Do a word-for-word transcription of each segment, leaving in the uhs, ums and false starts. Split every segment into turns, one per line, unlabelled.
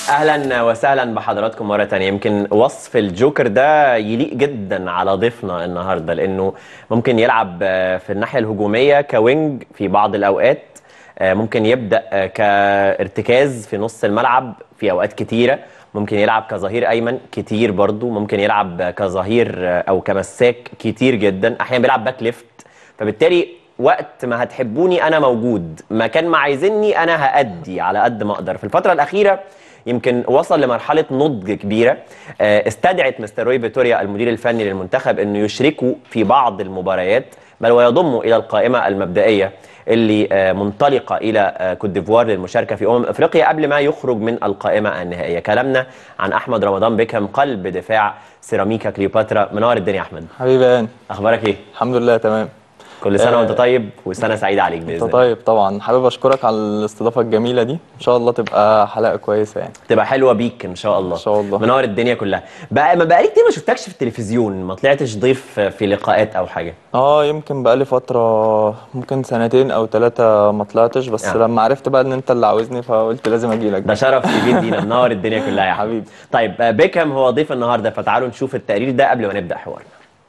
اهلا وسهلا بحضراتكم مره تانية. يمكن وصف الجوكر ده يليق جدا على ضيفنا النهارده، لانه ممكن يلعب في الناحيه الهجوميه كوينج في بعض الاوقات، ممكن يبدا كارتكاز في نص الملعب في اوقات كتيره، ممكن يلعب كظهير ايمن كتير برضو، ممكن يلعب كظهير او كمساك كتير جدا، احيانا بيلعب باك ليفت. فبالتالي وقت ما هتحبوني انا موجود، مكان ما عايزيني انا هأدي على قد ما اقدر. في الفتره الاخيره يمكن وصل لمرحله نضج كبيره، استدعت مستر روي فيتوريا المدير الفني للمنتخب انه يشركه في بعض المباريات، بل ويضمه الى القائمه المبدئيه اللي منطلقه الى كوت ديفوار للمشاركه في امم افريقيا قبل ما يخرج من القائمه النهائيه. كلامنا عن احمد رمضان بيكهام، قلب دفاع سيراميكا كليوباترا. منور الدنيا يا احمد.
حبيبي يا هاني،
اخبارك ايه؟
الحمد لله تمام.
كل سنه وانت طيب وسنه سعيده عليك باذن الله.
انت طيب طبعا. حابب اشكرك على الاستضافه الجميله دي، ان شاء الله تبقى حلقه كويسه يعني.
تبقى حلوه بيك ان شاء الله.
ان شاء الله.
منور الدنيا كلها. بقى ما بقالي كتير ما شفتكش في التلفزيون، ما طلعتش ضيف في لقاءات او حاجه.
اه يمكن بقالي فتره، ممكن سنتين او ثلاثه ما طلعتش، بس
يعني.
لما عرفت بقى ان انت اللي عاوزني فقلت لازم اجي لك.
ده شرف كبير لينا، منور الدنيا كلها يا
حبيبي.
طيب بيكهام هو ضيف النهارده، فتعالوا نشوف التقرير ده قبل ما نبدا حوارنا.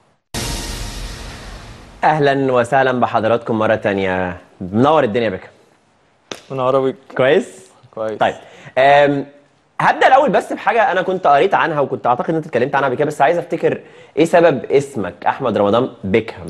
اهلا وسهلا بحضراتكم مره تانية. منور الدنيا يا بيكهام.
منور بيك.
كويس
كويس.
طيب أم هبدا الاول بس بحاجه انا كنت قريت عنها وكنت اعتقد ان انت اتكلمت عنها قبل كده، بس عايز افتكر ايه سبب اسمك احمد رمضان بيكهام.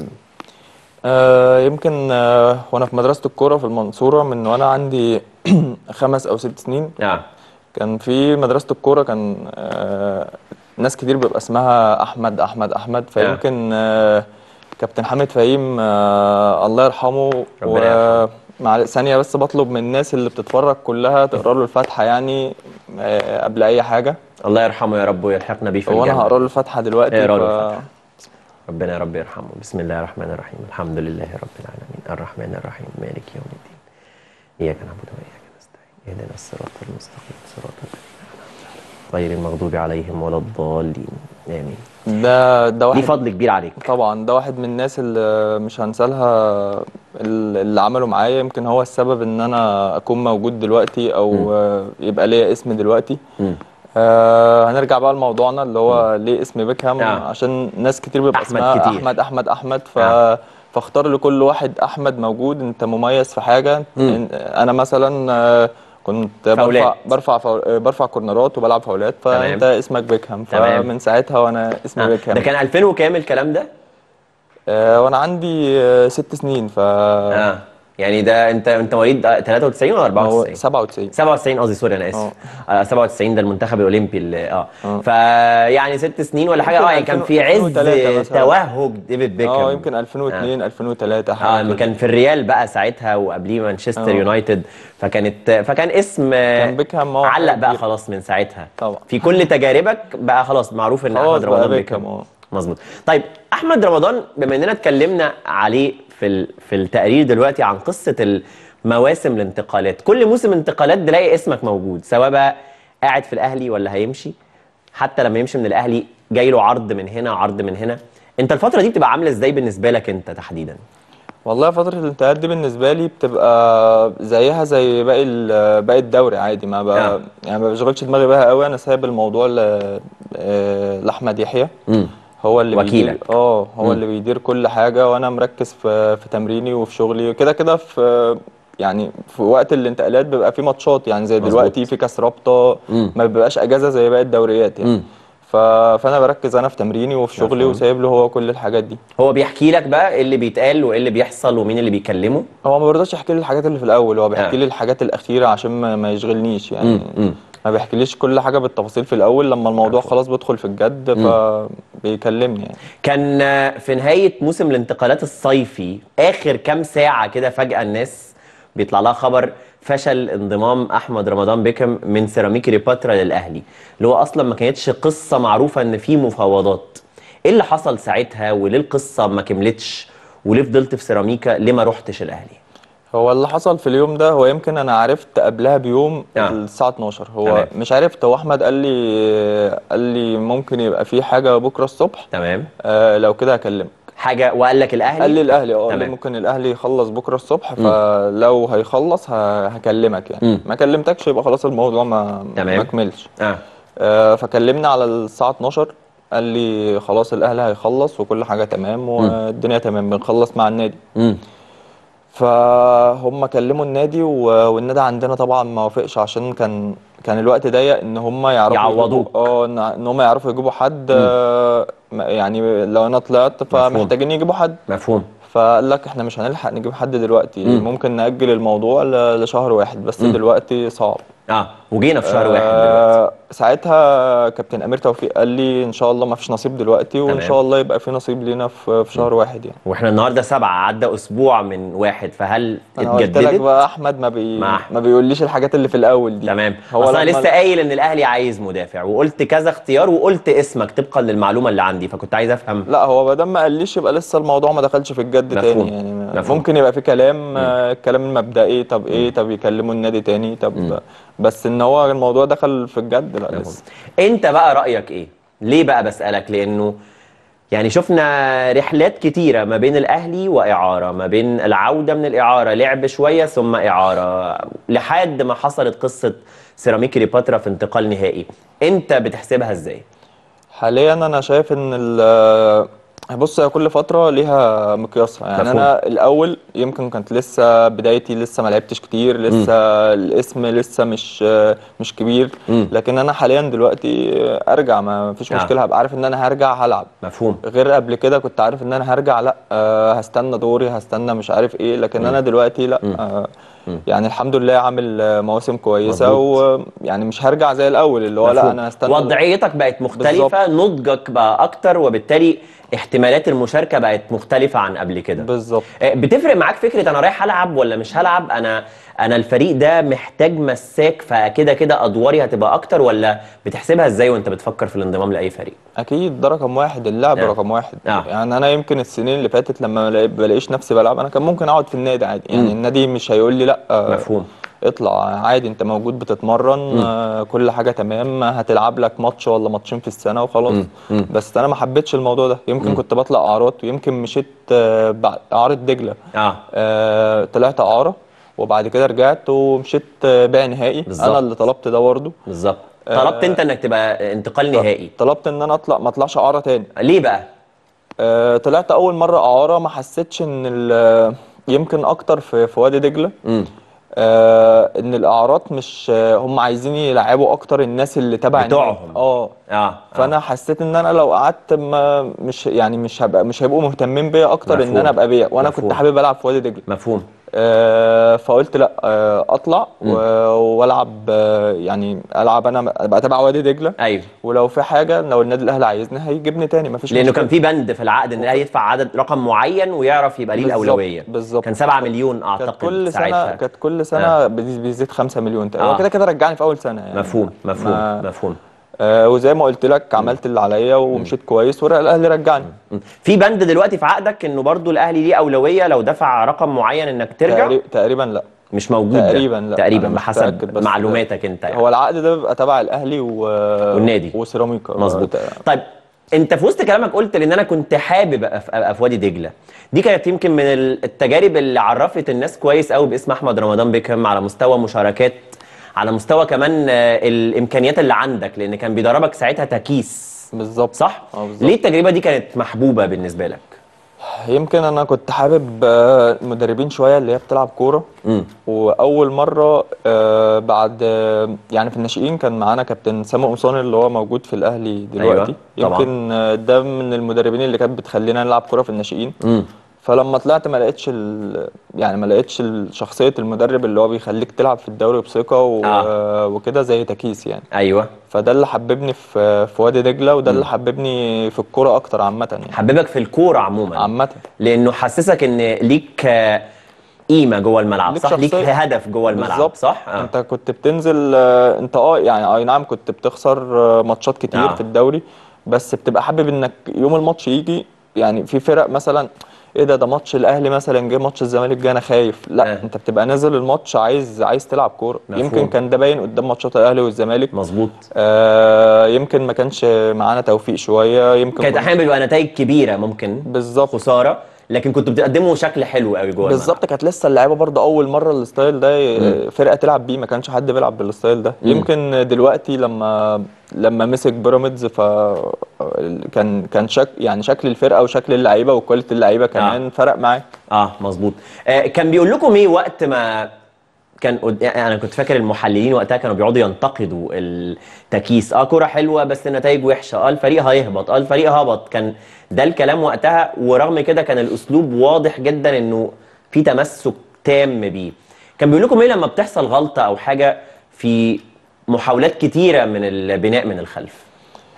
آه يمكن آه وانا في مدرسه الكوره في المنصوره من وانا عندي خمس او ست سنين.
اه
كان في مدرسه الكوره كان آه ناس كتير بيبقى اسمها احمد احمد احمد، فيمكن آه كابتن حامد فهيم آه الله يرحمه.
ربنا يرحمه.
مع ثانيه بس بطلب من الناس اللي بتتفرج كلها تقرا له الفاتحه يعني آه قبل اي حاجه.
الله يرحمه يا رب ويلحقنا بيه في الجنه.
وانا هقرا له الفاتحه دلوقتي.
اقرا له الفاتحه. ربنا يا رب يرحمه. بسم الله الرحمن الرحيم، الحمد لله رب العالمين، الرحمن الرحيم، مالك يوم الدين، اياك نعبد واياك نستعين، اهدنا الصراط المستقيم، صراط الذين انعمت عليهم غير المغضوب عليهم ولا الضالين، امين.
ده ده واحد
دي فضل كبير عليك
طبعا. ده واحد من الناس اللي مش هنسى لها اللي عملوا معايا، يمكن هو السبب ان انا اكون موجود دلوقتي او م. يبقى ليا اسم دلوقتي. م. آه هنرجع بقى لموضوعنا اللي هو م. ليه اسم بيكهام. آه. عشان ناس كتير بيبقى
أحمد
اسمها
كتير.
احمد احمد احمد ف
آه.
فاختار لكل واحد احمد موجود انت مميز في حاجه. م. انا مثلا آه كنت برفع برفع فول... برفع كورنرات وبلعب فاولات، فانت تمام. اسمك بيكهام، فمن ساعتها وانا اسمي آه. بيكهام.
ده كان ألفين وكام الكلام ده؟
آه وانا عندي آه ست سنين. ف
اه يعني ده انت انت مواليد ثلاثة وتسعين ولا أربعة وتسعين؟
سبعة وتسعين.
سبعة وتسعين قصدي، سوري انا اسف. اه سبعة وتسعين ده المنتخب الاولمبي اللي اه, آه. فيعني ست سنين ولا حاجه. اه يعني كان في عز توهج ديفيد بيكهام.
اه يمكن ألفين واثنين آه. ألفين وثلاثة
حاجه اه كان في الريال بقى ساعتها وقبليه مانشستر يونايتد، فكانت فكان اسم
كان بيكهام
علق بقى خلاص من ساعتها.
طبعا
في كل تجاربك بقى خلاص معروف ان احمد رمضان بيكهام. مظبوط. طيب احمد رمضان بما اننا اتكلمنا عليه في في التقرير دلوقتي عن قصه مواسم الانتقالات، كل موسم انتقالات تلاقي اسمك موجود، سواء بقى قاعد في الاهلي ولا هيمشي، حتى لما يمشي من الاهلي جاي له عرض من هنا عرض من هنا. انت الفتره دي بتبقى عامله ازاي بالنسبه لك انت تحديدا؟
والله فتره الانتقالات دي بالنسبه لي بتبقى زيها زي باقي باقي الدوري عادي. ما بقى آه. يعني ما بشغلش دماغي بها قوي. انا سايب الموضوع لاحمد يحيى. م. هو اللي
وكيلك.
بيدير اه هو م. اللي بيدير كل حاجه، وانا مركز في في تمريني وفي شغلي كده كده. في يعني في وقت الانتقالات بيبقى في ماتشات يعني زي مزبوط. دلوقتي في كاس رابطه ما بيبقاش اجازه زي باقي الدوريات يعني. م. ف... فانا بركز انا في تمريني وفي شغلي وسايب له هو كل الحاجات دي.
هو بيحكي لك بقى ايه اللي بيتقال وايه اللي بيحصل ومين اللي بيكلمه؟
هو ما بيرضاش يحكي لي الحاجات اللي في الاول، هو بيحكي لي آه. الحاجات الاخيره عشان ما, ما يشغلنيش يعني. م. م. ما بيحكيليش كل حاجه بالتفاصيل في الاول، لما الموضوع خلاص بيدخل في الجد فبيكلمني يعني.
كان في نهايه موسم الانتقالات الصيفي اخر كام ساعه كده فجاه الناس بيطلع لها خبر فشل انضمام احمد رمضان بيكهام من سيراميكا كليوباترا للاهلي، اللي هو اصلا ما كانتش قصه معروفه ان في مفاوضات. ايه اللي حصل ساعتها وليه القصه ما كملتش وليه فضلت في سيراميكا؟ ليه ما روحتش الاهلي؟
هو اللي حصل في اليوم ده، هو يمكن انا عرفت قبلها بيوم آه. الساعه اتناشر. هو تمام. مش عرفت، هو احمد قال لي قال لي ممكن يبقى في حاجه بكره الصبح.
تمام.
آه لو كده هكلمك.
حاجه وقال لك الاهلي؟
قال لي الاهلي اه، قال لي
تمام.
ممكن الاهلي يخلص بكره الصبح، فلو هيخلص ه- هكلمك يعني.
مم.
ما كلمتكش يبقى خلاص الموضوع ما
تمام.
ما كملش.
اه
آه، فكلمنا على الساعه اتناشر، قال لي خلاص الاهلي هيخلص وكل حاجه تمام والدنيا تمام، بنخلص مع النادي.
امم
فهم كلموا النادي و- والنادي عندنا طبعا ما وافقش، عشان كان كان الوقت ضيق ان هم يعرفوا يجيبوا
يعوضوك.
اه ان إن هم يعرفوا يجيبوا حد.
امم
آه، يعني لو انا طلعت
مفهوم.
فمحتاجين يجيبوا حد.
مفهوم.
فقال لك احنا مش هنلحق نجيب حد دلوقتي،
امم
ممكن نأجل الموضوع ل- لشهر واحد، بس
امم
دلوقتي صعب.
اه وجينا في شهر واحد دلوقتي.
آه ساعتها كابتن امير توفيق قال لي ان شاء الله ما فيش نصيب دلوقتي، وان
تمام.
شاء الله يبقى في نصيب لينا في في شهر واحد يعني.
واحنا النهارده سبعة، عدى اسبوع من واحد، فهل
انا قلت لك
اتجددت؟
بقى احمد ما بي
مع
ما بيقوليش الحاجات اللي في الاول دي.
تمام.
هو
اصل انا
لما
لسه قايل ان الاهلي عايز مدافع، وقلت كذا اختيار، وقلت اسمك طبقا للمعلومه اللي عندي، فكنت عايز افهم.
لا هو ما دام ما قاليش يبقى لسه الموضوع ما دخلش في الجد
مفهوم.
تاني يعني.
مفهوم.
ممكن يبقى في كلام،
مم.
آه، الكلام المبدئي، طب
مم.
ايه، طب يكلموا النادي تاني،
مم.
طب بس ان هو الموضوع دخل في الجد لا
مفهوم.
لسه.
انت بقى رايك ايه؟ ليه بقى بسالك؟ لانه يعني شفنا رحلات كتيرة ما بين الأهلي وإعارة، ما بين العودة من الإعارة لعب شوية ثم إعارة، لحد ما حصلت قصة سيراميك كليوباترا في انتقال نهائي. أنت بتحسبها إزاي؟
حاليا انا شايف ان ال بص، هي كل فتره ليها مقياسها يعني.
مفهوم.
انا الاول يمكن كانت لسه بدايتي، لسه ما لعبتش كتير، لسه الاسم لسه مش مش كبير.
مم.
لكن انا حاليا دلوقتي ارجع ما فيش
آه.
مشكله، هبقى عارف ان انا هرجع هلعب.
مفهوم.
غير قبل كده كنت عارف ان انا هرجع لا، آه هستنى دوري، هستنى مش عارف ايه. لكن
مم.
انا دلوقتي لا،
مم.
آه
مم.
يعني الحمد لله عامل آه، مواسم كويسه،
مظبوط.
ويعني مش هرجع زي الاول اللي هو لا
مفهوم.
انا هستنى.
وضعيتك بقت
بالظبط.
مختلفة، نضجك بقى أكتر، وبالتالي احتمالات المشاركة بقت مختلفة عن قبل كده.
بالظبط.
آه، بتفرق معاك فكرة أنا رايح ألعب ولا مش هلعب؟ أنا أنا الفريق ده محتاج مساك، فكده كده أدواري هتبقى أكتر، ولا بتحسبها إزاي وأنت بتفكر في الانضمام لأي فريق؟
اكيد ده رقم واحد، اللعب
آه.
رقم واحد.
آه.
يعني انا يمكن السنين اللي فاتت لما ما بلاقيش نفسي بلعب، انا كان ممكن اقعد في النادي عادي يعني.
مم.
النادي مش هيقول لي لا، آه،
مفهوم.
اطلع عادي، انت موجود بتتمرن،
مم.
آه، كل حاجه تمام، هتلعب لك ماتش ولا ماتشين في السنه وخلاص.
مم. مم.
بس انا ما حبيتش الموضوع ده. يمكن
مم.
كنت بطلع اعارات، ويمكن مشيت آه، بعد اعاره دجله.
آه
آه، طلعت اعاره وبعد كده رجعت ومشيت آه، بيع نهائي.
بالظبط.
انا اللي طلبت ده برضه.
بالظبط.
آه،
طلبت أنت إنك تبقى انتقال نهائي.
طلبت ان انا اطلع ما اطلعش اعاره تاني.
ليه بقى؟
آه، طلعت اول مره اعاره، ما حسيتش ان ال- يمكن اكتر في في وادي دجله.
مم.
آه ان الاعارات مش آه، هم عايزين يلعبوا اكتر الناس اللي تبع النادي.
بتوعهم.
اه
آه.
فانا
آه.
حسيت ان انا لو قعدت ما مش يعني مش هبقى مش هيبقوا مهتمين بيا اكتر ان
مفهوم.
انا ابقى بيع، وانا
مفهوم.
كنت حابب العب في وادي دجله.
مفهوم.
آه فقلت لا، آه اطلع
مم.
و- والعب، آه يعني العب انا ابقى تبع وادي دجله.
أيوه.
ولو في حاجه، لو النادي الاهلي عايزني هيجيبني تاني مفيش
لانه
مشكله.
كان في بند في العقد ان الاهلي يدفع عدد رقم معين ويعرف يبقى ليه
بالظبط.
الاولويه.
بالظبط.
كان سبعة مليون
كانت
اعتقد
كل
ساعتها.
سنه كانت كل سنه
آه.
بيزيد بيزيد خمسة مليون تقريبا.
آه.
هو كده كده رجعني في اول سنه يعني.
مفهوم. مفهوم.
ما
مفهوم.
آه وزي ما قلت لك عملت اللي عليا ومشيت كويس والاهلي رجعني.
م. في بند دلوقتي في عقدك انه برضو الاهلي ليه اولويه لو دفع رقم معين انك ترجع؟
تقري- تقريبا لا.
مش موجود ده.
تقريبا لا.
تقريبا
أنا مش
بحسب
متأكد، بس
معلوماتك انت يعني.
هو العقد ده بيبقى تبع الاهلي و...
والنادي.
وسيراميكا.
مظبوط.
آه،
طيب انت في وسط كلامك قلت ان انا كنت حابب ابقى في أبقى في وادي دجله. دي كانت يمكن من التجارب اللي عرفت الناس كويس قوي باسم احمد رمضان بيكهام، على مستوى مشاركات، على مستوى كمان آه، الامكانيات اللي عندك، لان كان بيدربك ساعتها تكيس.
بالظبط.
صح؟
اه بالظبط.
ليه التجربه دي كانت محبوبه بالنسبه لك؟
يمكن انا كنت حابب آه، المدربين شويه اللي هي بتلعب كوره.
امم
واول مره آه، بعد آه، يعني في الناشئين كان معانا كابتن سامي قمصان اللي هو موجود في الاهلي دلوقتي.
أيوة، طبعا.
يمكن آه، ده من المدربين اللي كانت بتخلينا نلعب كوره في الناشئين.
امم
فلما طلعت ما لقيتش ال... يعني ما لقيتش ال- شخصيه المدرب اللي هو بيخليك تلعب في الدوري بثقه و...
آه.
وكده زي تكيس يعني.
ايوه.
فده اللي حببني في في وادي دجله، وده اللي حببني في الكوره اكتر عامه يعني.
حببك في الكوره عموما.
عامه.
لانه حسسك ان ليك آه، قيمه جوه الملعب،
ليك
صح؟ ليك
شخصية.
هدف جوه الملعب،
بالظبط.
صح؟ آه.
انت كنت بتنزل، آه، انت اه يعني اي نعم كنت بتخسر آه، ماتشات كتير
آه.
في الدوري، بس بتبقى حابب انك يوم الماتش يجي. يعني في فرق مثلا ايه ده ده ماتش الاهلي مثلا جه، ماتش الزمالك جه انا خايف، لا
آه.
انت بتبقى نازل الماتش عايز عايز تلعب كوره.
مفهوم.
يمكن كان ده باين قدام ماتشات الاهلي والزمالك.
مظبوط.
آه يمكن ما كانش معانا توفيق شويه، يمكن
كانت
كنا
احيانا بيبقى نتائج كبيره ممكن
بالظبط.
خساره، لكن كنتوا بتقدموا شكل حلو قوي جوه الملعب.
بالظبط، كانت لسه اللعيبه برضه اول مره الستايل ده ي- فرقه تلعب بيه، ما كانش حد بيلعب بالستايل ده.
مم.
يمكن دلوقتي لما لما مسك بيراميدز ف كان كان شك يعني شكل الفرقه وشكل اللعيبه وكواليتي اللعيبه كمان
آه.
فرق معاه.
اه مظبوط. آه كان بيقول لكم ايه وقت ما كان قد... يعني انا كنت فاكر المحللين وقتها كانوا بيقعدوا ينتقدوا التكيس، اه كرة حلوه بس النتائج وحشه، اه الفريق هيهبط، اه الفريق هبط، كان ده الكلام وقتها، ورغم كده كان الاسلوب واضح جدا انه في تمسك تام بيه. كان بيقول لكم ايه لما بتحصل غلطه او حاجه في محاولات كتيره من البناء من الخلف؟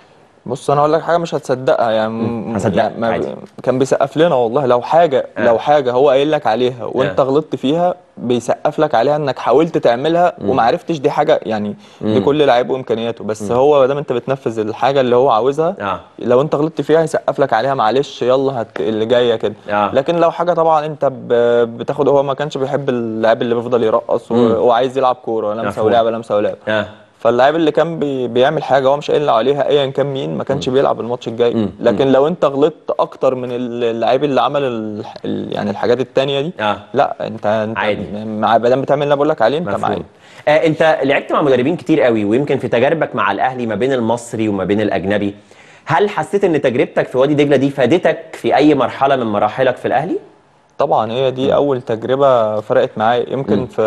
بص انا اقول لك حاجه مش هتصدقها يعني،
مم.
م-
هصدقك
يعني ما
عادي.
ب... كان بيسقف لنا والله. لو حاجه
آه.
لو حاجه هو قايل لك عليها وانت
آه.
غلطت فيها بيسقف لك عليها انك حاولت تعملها وما عرفتش، دي حاجه يعني دي
مم.
كل لعيب وامكانياته. بس
مم.
هو ما دام انت بتنفذ الحاجه اللي هو عاوزها،
اه
لو انت غلطت فيها هيسقف لك عليها، معلش يلا هت... اللي جايه كده.
اه
لكن لو حاجه طبعا انت ب... بتاخد، هو ما كانش بيحب اللاعب اللي بيفضل يرقص و...
مم.
وعايز يلعب كوره، لمسه
مفهوم.
ولعبه لمسه ولعبه.
اه
فاللاعب اللي كان بي بيعمل حاجه هو مش قايل عليها ايا كان مين، ما كانش بيلعب الماتش الجاي.
مم.
لكن لو انت غلطت اكتر من اللاعب اللي عمل ال... ال... يعني الحاجات التانية دي،
اه
لا انت انت
عادي.
مع ما دام بتعمل اللي انا بقول لك عليه انت معايا.
مفهوم. آه انت لعبت مع مدربين كتير قوي، ويمكن في تجاربك مع الاهلي ما بين المصري وما بين الاجنبي، هل حسيت ان تجربتك في وادي دجله دي فادتك في اي مرحله من مراحلك في الاهلي؟
طبعا هي دي
مم.
اول تجربه فرقت معايا.
مم.
يمكن في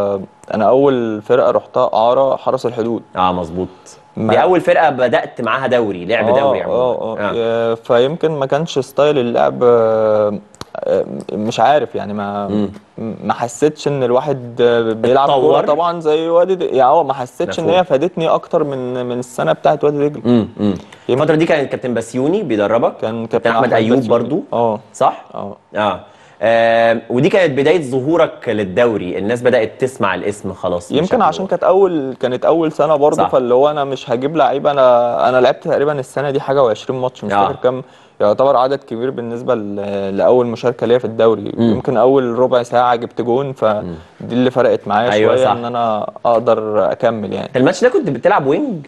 انا اول فرقه رحتها اعاره حرس الحدود.
اه مظبوط.
ما
دي اول فرقه بدات معاها دوري، لعب
اه
دوري عموما.
اه اه يا- فيمكن ما كانش ستايل اللعب، آه، آه، مش عارف يعني ما
مم.
ما حسيتش ان الواحد آه، بيلعب كوره
اتطور.
طبعا زي وادي دجله يعني. اه ما حسيتش ان
مفهوم.
هي فادتني اكتر من من السنه بتاعت وادي دجله.
امم امم
يمكن
الفتره دي كان كابتن بسيوني بيدربك،
كان
كابتن
كابتن
احمد ايوب
بسيوني.
برضو،
اه
صح؟
اه
اه آه، ودي كانت بدايه ظهورك للدوري، الناس بدات تسمع الاسم خلاص
يمكن
بشكل
عشان
واضح.
كانت اول كانت اول سنه برضه،
صح.
فاللي هو انا مش هجيب لعيبه. انا انا لعبت تقريبا السنه دي حاجه و20 ماتش، مش
آه.
فاكر كام، يعتبر عدد كبير بالنسبه ل- لاول مشاركه ليا في الدوري.
مم.
يمكن اول ربع ساعه جبت جون، فدي اللي فرقت معايا
أيوة
شويه
صح.
ان انا اقدر اكمل يعني.
الماتش ده كنت بتلعب وينج؟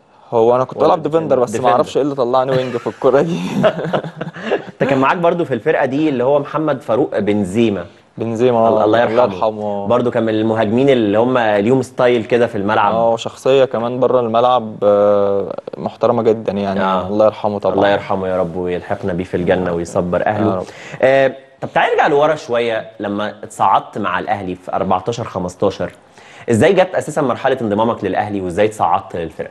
هو انا كنت
ولا
بلعب ديفندر، بس ما
ديفندر.
اعرفش ايه اللي طلعني وينج في الكوره دي.
انت كان معاك برضو في الفرقه دي اللي هو محمد فاروق بنزيما،
بنزيما
الله الله
الله
يرحمه.
يرحمه.
برضو كان من المهاجمين اللي هم ليهم ستايل كده في الملعب.
اه شخصيه كمان بره الملعب آه، محترمه جدا يعني.
آه.
الله يرحمه طبعا.
الله يرحمه يا رب، ويلحقنا بيه في الجنه ويصبر
يا
اهله.
رب.
آه طب تعالى نرجع لورا شويه، لما اتصعدت مع الاهلي في أربعتاشر خمستاشر، ازاي جت اساسا مرحله انضمامك للاهلي وازاي اتصعدت للفرقه؟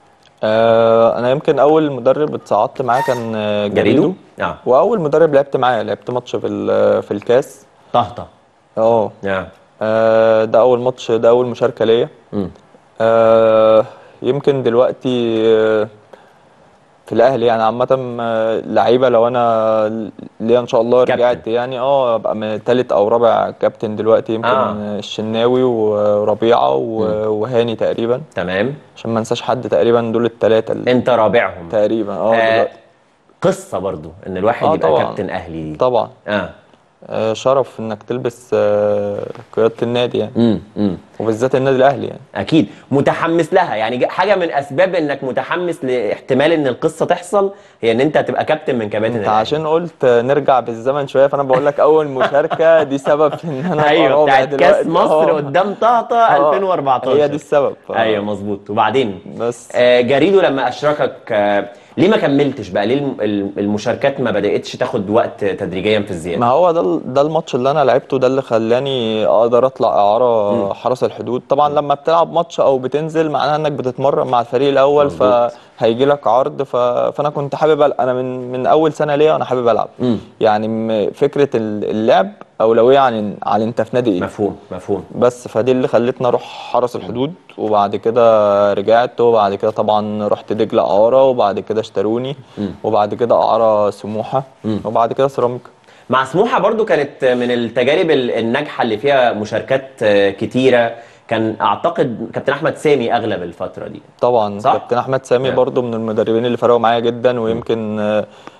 آه انا يمكن اول مدرب اتصعدت معاه كان آه،
جريدو؟
جريدو.
اه
واول مدرب لعبت معاه لعبت ماتش في ال- في الكاس.
طهطا.
اه
اه
آه، ده اول ماتش، ده اول مشاركه ليا.
امم
آه يمكن دلوقتي آه، في الاهلي يعني عامه آه، لعيبه، لو انا ليا ان شاء الله
كابتن.
رجعت يعني اه ابقى من تالت او رابع كابتن دلوقتي. يمكن
آه.
آه. الشناوي وربيعه و-
مم.
وهاني تقريبا،
تمام.
عشان ما انساش حد. تقريبا دول الثلاثه
انت رابعهم
تقريبا اه
آه
دلوقتي.
قصه برضو ان الواحد
اه
يبقى
طبعا
كابتن اهلي دي.
طبعا
اه
آه، شرف انك تلبس آه، قيادة النادي يعني،
امم امم
وبالذات النادي الاهلي يعني.
اكيد متحمس لها، يعني ج- حاجه من اسباب انك متحمس لاحتمال ان القصه تحصل هي ان انت تبقى كابتن من كباتن
انت
الاهلي.
عشان قلت نرجع بالزمن شويه، فانا بقول لك اول مشاركه دي سبب في ان انا ابقى
ايوه
رابع
بتاعت
دلوقتي.
كاس مصر
اه
قدام طهطا
اه
ألفين وأربعتاشر،
هي دي السبب. ف...
ايوه مظبوط. وبعدين
بس
آه جريدو لما اشركك آه ليه ما كملتش بقى؟ ليه الم- الم- المشاركات ما بداتش تاخد وقت تدريجيا في الزياده؟
ما هو ده ال- ده الماتش اللي انا لعبته، ده اللي خلاني اقدر اطلع اعاره
مم.
حرس الحدود. طبعا لما بتلعب ماتش او بتنزل معناها انك بتتمرن مع الفريق الاول،
مظبوط.
فهيجي لك عرض. ف... فانا كنت حابب ألعب. انا من من اول سنه ليا انا حابب العب
مم.
يعني. م- فكره ال- اللعب اولويه عن عن انت في نادي ايه.
مفهوم مفهوم.
بس فدي اللي خلتني اروح حرس الحدود، وبعد كده رجعت، وبعد كده طبعا رحت دجله اعاره، وبعد كده اشتروني،
مم.
وبعد كده اعاره سموحه،
مم.
وبعد كده سيراميكا.
مع سموحه برضو كانت من التجارب ال- الناجحه اللي فيها مشاركات آه، كتيره، كان اعتقد كابتن احمد سامي اغلب الفتره دي.
طبعا
صح؟
كابتن احمد سامي
نعم.
برضو من المدربين اللي فرقوا معايا جدا. ويمكن آه،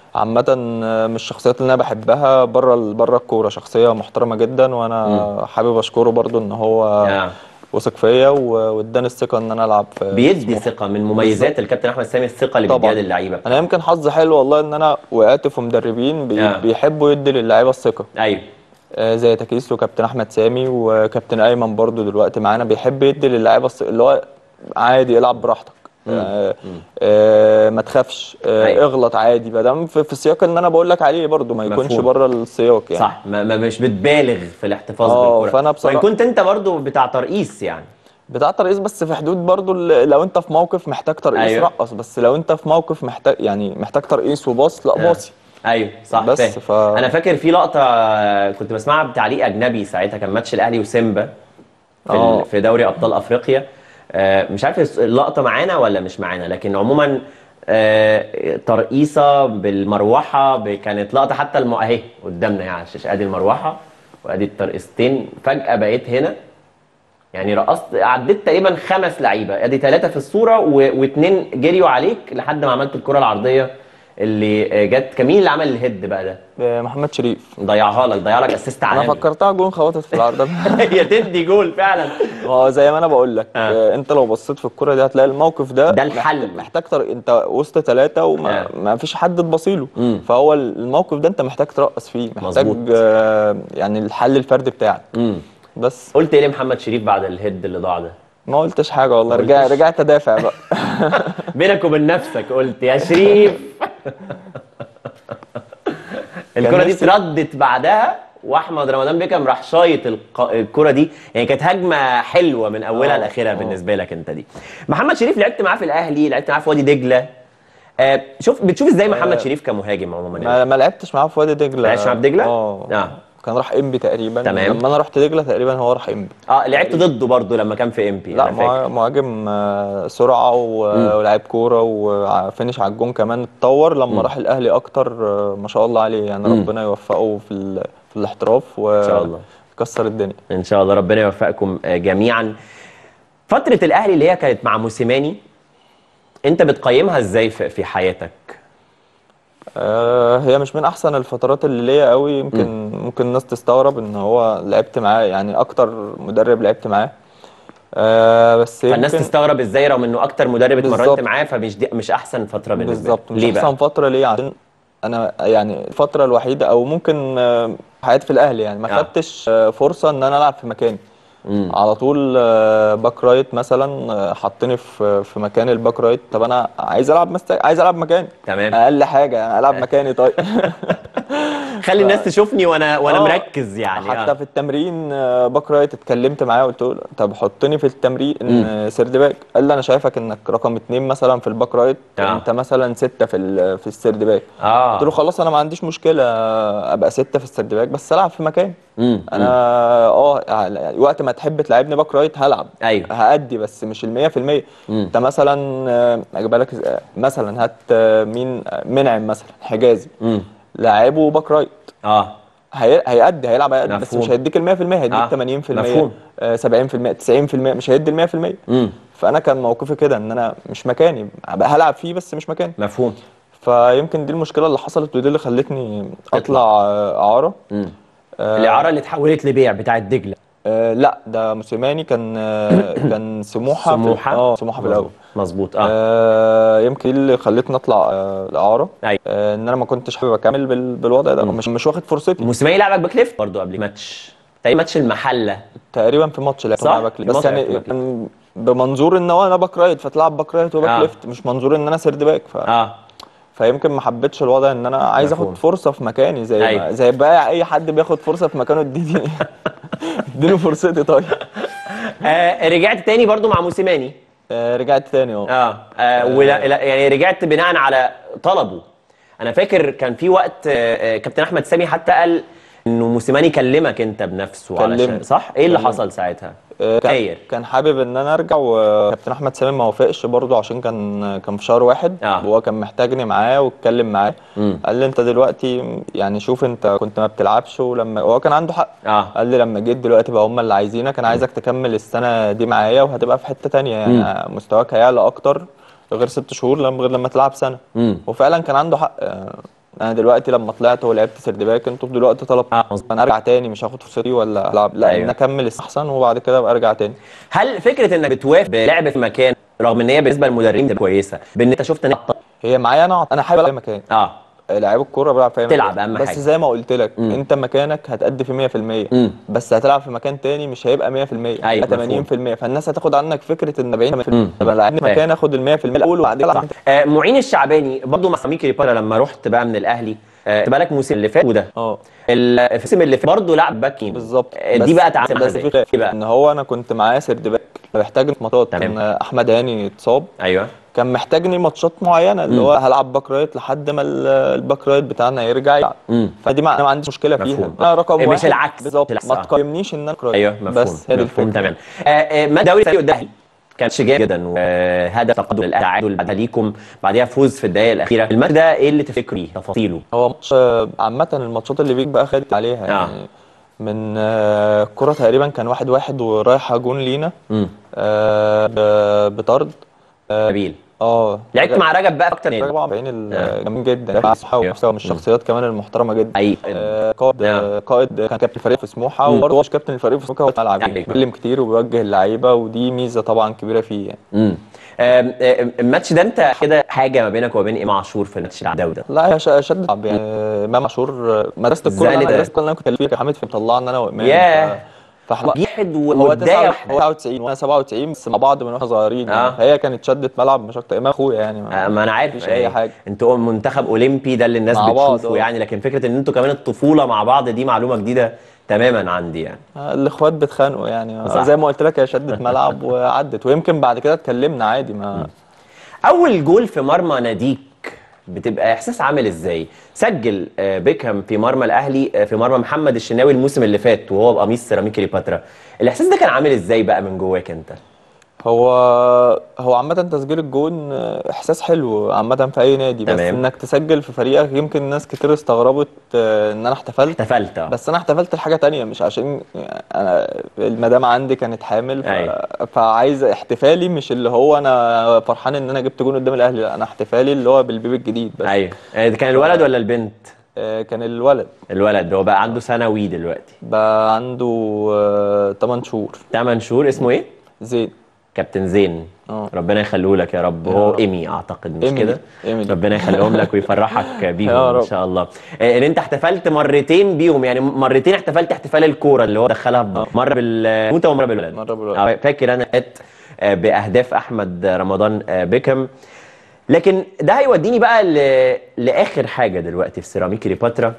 عامة من الشخصيات اللي انا بحبها بره بره الكورة، شخصية محترمة جدا، وانا
مم.
حابب اشكره برضو ان هو
آه.
وثق فيا و- واداني الثقة ان انا العب في في
بيدي
سموحة.
ثقه من
بالظبط.
مميزات الكابتن احمد سامي، الثقه اللي بيديها
طبعا.
للعيبه
انا
بتاعته.
يمكن حظي حلو والله ان انا وقعت في مدربين بي-
آه.
بيحبوا يدي للعيبة الثقة.
ايوه.
آه، زي تكيس وكابتن احمد سامي وكابتن ايمن برضو دلوقتي معانا، بيحب يدي للعيبه الص- اللي هو عادي العب براحتك.
امم.
آه
امم.
آه ما تخافش، آه
ايوه.
اغلط عادي، ما دام في, في السياق اللي انا بقول لك عليه برضو، ما يكونش
مفهوم.
بره السياق يعني.
صح، ما ما- مش بتبالغ في الاحتفاظ
اه
بالكره،
فانا
وان
بصراحه
كنت انت برضو بتاع ترقيص يعني.
بتاع ترقيص، بس في حدود برضو ال- لو انت في موقف محتاج ترقيص
ايوه.
رقص، بس لو انت في موقف محتاج يعني محتاج ترقيص وباص، لا
آه.
باصي.
ايوه صح فاهم.
بس ف
انا فاكر في لقطه آه، كنت بسمعها بتعليق اجنبي، ساعتها كان ماتش الاهلي وسيمبا في ال...
اه
في دوري ابطال افريقيا. آه، مش عارف اللقطه معانا ولا مش معانا، لكن عموما آه، ترقيصه بالمروحه ب- كانت لقطه، حتى الم... اهي قدامنا اهي على الشاشه، ادي المروحه وادي الترقيصتين، فجاه بقيت هنا يعني رقصت، عديت تقريبا خمس لعيبه، ادي ثلاثه في الصوره و... واثنين جريوا عليك لحد ما عملت الكره العرضيه اللي آه، جت. كان مين اللي عمل الهيد بقى ده؟
آه، محمد شريف.
ضيعها لك، ضيع لك اسيست
انا
عالمي.
فكرتها جون خبطت في العارضه.
هي تدي جول فعلا.
ما هو زي ما انا بقول لك،
آه.
آه. انت لو بصيت في الكوره دي هتلاقي الموقف ده
ده
محتاج
الحل.
محتاج تر... انت وسط ثلاثه وما
آه.
ما فيش حد تبصيله،
مم.
فهو الموقف ده انت محتاج ترقص فيه، محتاج
مظبوط.
آه يعني الحل الفردي بتاعك.
امم.
بس
قلت ايه لمحمد شريف بعد الهيد اللي ضاع ده؟
ما قلتش حاجه والله،
ما
رجع
قلتش؟
رجعت ادافع بقى.
بينك وبين نفسك قلت يا شريف. الكرة دي
نفسي-
اتردت بعدها، واحمد رمضان بيكم راح شايط الق- الكرة دي، يعني كانت هجمة حلوة من اولها
آه،
لاخرها
آه.
بالنسبة لك انت دي. محمد شريف لعبت معاه في الاهلي، لعبت معاه في وادي دجلة. آه شوف، بتشوف ازاي محمد
آه.
شريف كمهاجم عموما
ما
يعني؟
ما لعبتش معاه في وادي دجله.
ما لعبتش معاه في دجلة؟
اه
اه.
كان راح انبي تقريبا،
تمام.
لما انا رحت دجله تقريبا هو راح انبي.
اه لعبت ضده برضه لما كان في ام بي،
لا
انا فاكر.
مه- مهاجم آه، سرعة
مم.
و- ولاعب كورة وفينش على الجون كمان، اتطور لما
مم.
راح الأهلي أكتر. آه، ما شاء الله عليه يعني،
مم.
ربنا يوفقه في ال- في الاحتراف
ان شاء الله.
ويكسر الدنيا.
ان شاء الله ربنا يوفقكم آه، جميعا. فترة الاهلي اللي هي كانت مع موسيماني، انت بتقيمها ازاي في في حياتك؟
آه، هي مش من أحسن الفترات اللي ليا قوي، يمكن ممكن الناس تستغرب إن هو لعبت معاه، يعني أكتر مدرب لعبت معاه. آه، بس
فالناس
يمكن
تستغرب ازاي رغم انه اكتر مدرب اتمرنت
بالظبط.
معاه، فمش دي مش احسن فترة بالنسبة لك؟
بالظبط مش
ليه بقى؟
احسن فتره ليه، عشان انا يعني الفتره الوحيده او ممكن آه، حياتي في الاهلي يعني ما
آه.
خدتش آه، فرصه ان انا العب في مكاني.
امم.
على طول آه، باك رايت مثلا، آه، حطني في في مكان الباك رايت، طب انا عايز العب مست... عايز العب مكاني.
تمام.
اقل حاجه يعني العب مكاني طيب.
خلي الناس تشوفني وانا وانا
اه
مركز يعني.
حتى
اه.
في التمرين آه، باك رايت اتكلمت معاه قلت له طب حطني في التمرين
مم.
آه، سيرد باك، قال لي انا شايفك انك رقم اتنين مثلا في الباك رايت،
آه.
انت مثلا ستة في ال- في السيرد باك. قلت له
اه.
خلاص انا ما عنديش مشكله آه، ابقى ستة في السيرد باك بس العب في مكاني.
امم.
انا اه يعني وقت ما تحب تلعبني باك رايت هلعب،
ايوه.
هأدي بس مش المية في المية.
مم.
انت مثلا آه، اجيب لك آه، مثلا هات آه، مين آه، منعم مثلا حجازي،
امم.
لاعبه باك رايت،
اه.
هي... هيأدي هيلعب هيأدي بس
مفهوم.
مش هيديك ال مية في المية، هيديك
آه.
ثمانين في المية
مفهوم.
آه، سبعين في المية تسعين في المية، مش هيدي ال مية في المية.
امم.
فانا كان موقفي كده ان انا مش مكاني، هبقى هلعب فيه بس مش مكاني.
مفهوم.
فيمكن دي المشكله اللي حصلت ودي اللي خلتني
تطلع.
اطلع آه، اعاره.
امم.
آه
الاعاره اللي اتحولت لبيع بتاعت دجله.
آه لا ده موسيماني كان آه كان سموحه في ال-
سموحه.
اه سموحه في الاول.
مظبوط. مظبوط. اه.
آه يمكن دي اللي خلتني اطلع آه الاعاره.
ايوه.
آه ان انا ما كنتش حابب اكمل بال... بالوضع ده،
مم.
مش مش واخد فرصتي.
موسيماني لعبك باك ليفت برضه قبل ماتش، تقريبا ماتش المحله.
تقريبا في ماتش لعبته
صح؟
مع باك
في
ليفت، بس
ماتش لعبته
يعني
باك ليفت.
كان بمنظور ان هو انا باك رايت فتلعب باك رايت وباك
آه.
ليفت، مش منظور ان انا سيرد باك. ف...
اه.
فيمكن ما حبيتش الوضع ان انا عايز
مفهوم.
اخد فرصه في مكاني زي
أيوة.
ما زي بقى اي حد بياخد فرصه في مكانه، اديني اديله فرصتي طيب.
آه رجعت تاني برضو مع موسيماني.
آه رجعت تاني اه
اه, آه ولا لا- يعني رجعت بناء على طلبه. انا فاكر كان في وقت آه آه، كابتن احمد سامي حتى قال انه موسيماني كلمك انت بنفسه علشان،
كلمني.
صح؟ ايه اللي
كلمني.
حصل ساعتها؟
آه، كان
خير.
كان حابب ان انا ارجع، وكابتن احمد سامي ما وافقش برضه عشان كان كان في شهر واحد
آه.
وهو كان محتاجني معاه واتكلم معاه.
مم.
قال لي انت دلوقتي يعني شوف انت كنت ما بتلعبش، ولما هو كان عنده حق.
اه.
قال لي لما جيت دلوقتي بقى هم اللي عايزينك، انا عايزك تكمل السنه دي معايا وهتبقى في حته تانية يعني مستواك هيعلى اكتر غير ست شهور لما غير لما تلعب سنه.
مم.
وفعلا كان عنده حق. آه، انا دلوقتي لما طلعت ولعبت سيرد باك انتوا دلوقتي طلبت
اه مظبوط.
انا ارجع تاني مش هاخد فرصتي ولا العب، لا
أيوة.
ان اكمل احسن وبعد كده ابقى ارجع تاني.
هل فكره انك بتوافق بلعب في مكان رغم ان هي بالنسبه للمدربين تبقى كويسه، بان انت شفت ان
هي معايا انا انا حابب العب مكان
اه
لعيب الكوره بيلعب في اي
تلعب
مكان،
اهم
بس
حاجه.
زي ما قلت لك
مم.
انت مكانك هتأدي في مية في المية،
مم.
بس هتلعب في مكان تاني مش هيبقى مية في المية،
ايوه
هيبقى ثمانين في المية، فالناس هتاخد عنك فكره ان أربعين في المية. طب انا لعبني مكان اخد ال مية في المية الاول وبعدين العب.
آه معين الشعباني برضه مع سيراميكا كليوباترا لما رحت بقى من الاهلي، آه بالك الموسم اللي فات وده
اه
الموسم اللي فات برضه لعب باك يمين
بالظبط.
آه
بس
دي بقى تعامل معاها
بس
ازاي؟
في خلاف
إيه بقى؟
ان هو انا كنت معاه سيرد باك محتاج في ماتشات،
تمام.
كان احمد هاني اتصاب،
ايوه
كان محتاجني ماتشات معينه اللي
مم.
هو هلعب باك رايت لحد ما ال- الباك رايت بتاعنا يرجع يلعب.
امم
فدي ما انا ما عنديش مشكله فيها،
مفهوم.
انا رقم
إيه مش
واحد
العكس،
بالظبط،
العكس،
ما
آه.
تقيمنيش ان انا باك رايت.
ايوه مفهوم
بس هي دي
مفهوم
الفكره.
تمام. آه آه ما الدوري الفريق الاهلي كان ماتش جامد جدا، وهدف تقدم الاهلي تعادل بعدها ليكم، بعدها فوز في الدقائق الاخيره. الماتش ده ايه اللي تفتكريه تفاصيله؟
هو ماتش عامة الماتشات اللي بيك بقى خدت عليها
اه
يعني من آه، كرة تقريبا كان واحد واحد ورايحة جون لينا،
امم
آه، ب- بطرد.
جميل.
اه
لعبت مع رجب بقى اكتر
رجب
يعني.
طبعا
اه
الجميل جدا مع صحابه
ايوه
من
مم.
الشخصيات كمان المحترمة جدا.
اي
آه، قائد
اه
آه، قائد كان كابتن الفريق في سموحة،
مم.
وبرضه هو مش كابتن الفريق في سموحة، هو في الملعب يعني
ايوه
بيتكلم كتير وبيوجه اللعيبة، ودي ميزة طبعا كبيرة فيه يعني.
امم آم، آم، الماتش ده انت كده حاجه ما بينك وبين امام عاشور في الماتش بتاع ده وده
لا هي ش- شد صعب يعني. امام عاشور مدرسه الكوره اللي انا
زعلت
مدرسه الكوره اللي انا كنت فيها حامد في مطلعنا انا وامام ف
ياه
فاحنا
واحد
هو
وبدايه
تسعة
واحده.
هو تسعة وتسعين وانا سبعة وتسعين بس مع بعض من واحنا صغيرين يعني،
اه
فهي كانت شده ملعب مش اكتر. امام اخويا يعني
آه،
ما
ما انا عارف
فيش اي
يعني
حاجه
انتوا منتخب اولمبي ده اللي الناس
مع بعض.
بتشوفه
اه
يعني، لكن فكره ان انتوا كمان الطفوله مع بعض دي معلومه جديده تماما عندي يعني.
الاخوات بيتخانقوا يعني،
صح.
زي ما قلت لك هي شده ملعب وعدت، ويمكن بعد كده اتكلمنا عادي ما.
اول جول في مرمى ناديك بتبقى احساس عامل ازاي؟ سجل آه، بيكهام في مرمى الاهلي، آه، في مرمى محمد الشناوي الموسم اللي فات وهو بقميص سيراميكا كليوباترا. الاحساس ده كان عامل ازاي بقى من جواك انت؟
هو هو عامة تسجيل الجون آه، إحساس حلو عامة في أي نادي، بس
تمام.
إنك تسجل في فريقك يمكن ناس كتير استغربت آه، إن أنا احتفلت.
احتفلت اه.
بس أنا احتفلت لحاجة تانية، مش عشان يعني أنا المدام عندي كانت حامل ف...
ايوه
فعايز احتفالي مش اللي هو أنا فرحان إن أنا جبت جون قدام الأهلي، لا أنا احتفالي اللي هو بالبيبي الجديد بس.
ايوه. آه، ده كان
ف...
الولد ولا البنت؟
آه، كان الولد
الولد هو بقى عنده سنوي دلوقتي.
بقى عنده آه، تمن شهور.
ثمانية شهور. اسمه ايه؟
زين.
كابتن زين.
اه
ربنا يخليه لك يا رب.
يا
هو
رب.
ايمي اعتقد مش
إيميلي
كده؟
إيميلي
ربنا يخليهم لك ويفرحك بيهم
يا
ان
رب.
شاء الله. آه، ان انت احتفلت مرتين بيهم يعني، مرتين احتفلت احتفال الكوره اللي هو دخلها في-
اه
مره بالموتى ومره بالولد.
مرة بالولد.
آه، فاكر انا قت- آه، باهداف احمد رمضان آه، بيكهام. لكن ده هيوديني بقى ل... لاخر حاجه دلوقتي في سيراميكا كليوباترا.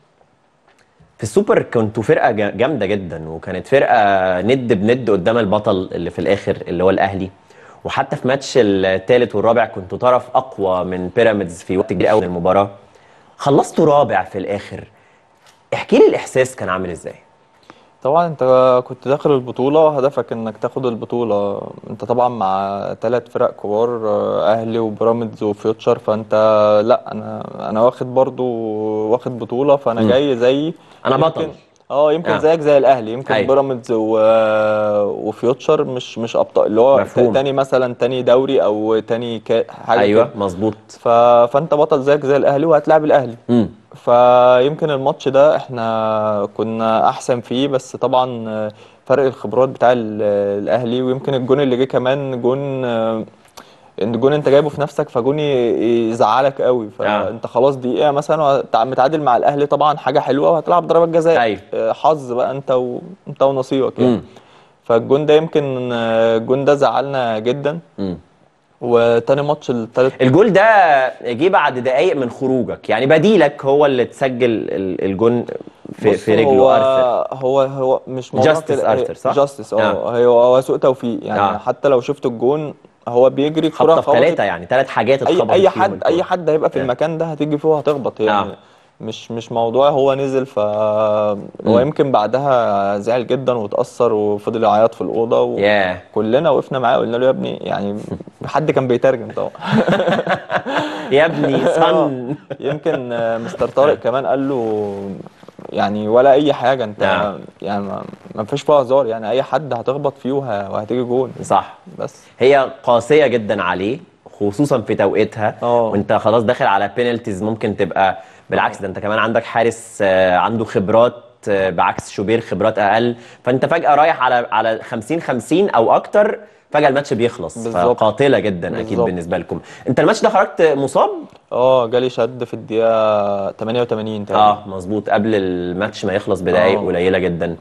في السوبر كنتوا فرقه جا- جامده جدا، وكانت فرقه ند بند قدام البطل اللي في الاخر اللي هو الاهلي. وحتى في ماتش الثالث والرابع كنتوا طرف اقوى من بيراميدز في وقت كبير قوي من المباراه. خلصتوا رابع في الاخر. احكي لي الاحساس كان عامل ازاي؟
طبعا انت كنت داخل البطولة هدفك انك تاخد البطولة، انت طبعا مع ثلاث فرق كبار آه، اهلي وبيراميدز وفيوتشر، فانت لا انا انا واخد برضو واخد بطولة، فانا
امم
جاي زي
انا
يمكن
بطل.
اه يمكن
اه
زيك زي الاهلي، يمكن
ايوه
بيراميدز و... وفيوتشر مش مش ابطال اللي هو ت-
مفهوم.
تاني مثلا تاني دوري او تاني كا... حاجة كده.
ايوه مظبوط.
ف... فانت بطل زيك زي الاهلي وهتلاعب الاهلي.
امم
فيمكن الماتش ده احنا كنا احسن فيه، بس طبعا فرق الخبرات بتاع ال- الاهلي، ويمكن الجون اللي جه كمان جون ان جون انت جايبه في نفسك، فجون ي- يزعلك قوي،
اه
فانت خلاص دقيقه مثلا وهت- متعادل مع الاهلي طبعا حاجه حلوه وهتلعب ضربات جزاء،
ايوه.
حظ بقى انت و... انت ونصيبك يعني.
امم
فالجون ده يمكن الجون ده زعلنا جدا.
امم
وتاني ماتش التالت
الجول ده جه بعد دقايق من خروجك يعني، بديلك هو اللي تسجل ال- الجون في
بص
في
هو
رجله ارثر.
هو هو مش موضوع
جاستس
كده،
ارثر صح؟
جاستس
اه
اه هو هو سوء توفيق يعني،
اه
حتى لو شفت الجون هو بيجري الكرة
خبطه في
خبطت.
ثلاثه يعني، ثلاث حاجات
اي
اتخبطت
اي
فيهم
حد اي
الكوره.
حد هيبقى في
اه
المكان ده هتيجي فيه وهتخبط يعني،
اه
مش مش موضوع هو نزل ف هو
امم
يمكن بعدها زعل جدا واتأثر وفضل يعيط في الأوضة،
ياه
وكلنا وقفنا معاه قلنا له يا ابني يعني، حد كان بيترجم طبعا.
يا ابني
اه
صن.
يمكن آه، مستر طارق كمان قال له يعني ولا اي حاجه انت
اه
يعني ما ما فيش فيها هزار يعني، اي حد هتخبط فيه وه- وهتيجي جون
صح.
بس.
هي قاسيه جدا عليه خصوصا في توقيتها،
اه
وانت خلاص داخل على بينالتيز ممكن تبقى بالعكس ده انت كمان عندك حارس آه، عنده خبرات آه، بعكس شوبير خبرات اقل، فانت فجاه رايح على على خمسين خمسين او اكتر، فجاه الماتش بيخلص،
بالظبط
فقاتله جدا اكيد
بالظبط.
بالنسبه لكم. انت الماتش ده خرجت مصاب؟
اه جالي شد في الدقيقة تمانية وتمانين تقريبا.
اه مظبوط، قبل الماتش ما يخلص بدقايق
اه
قليله جدا.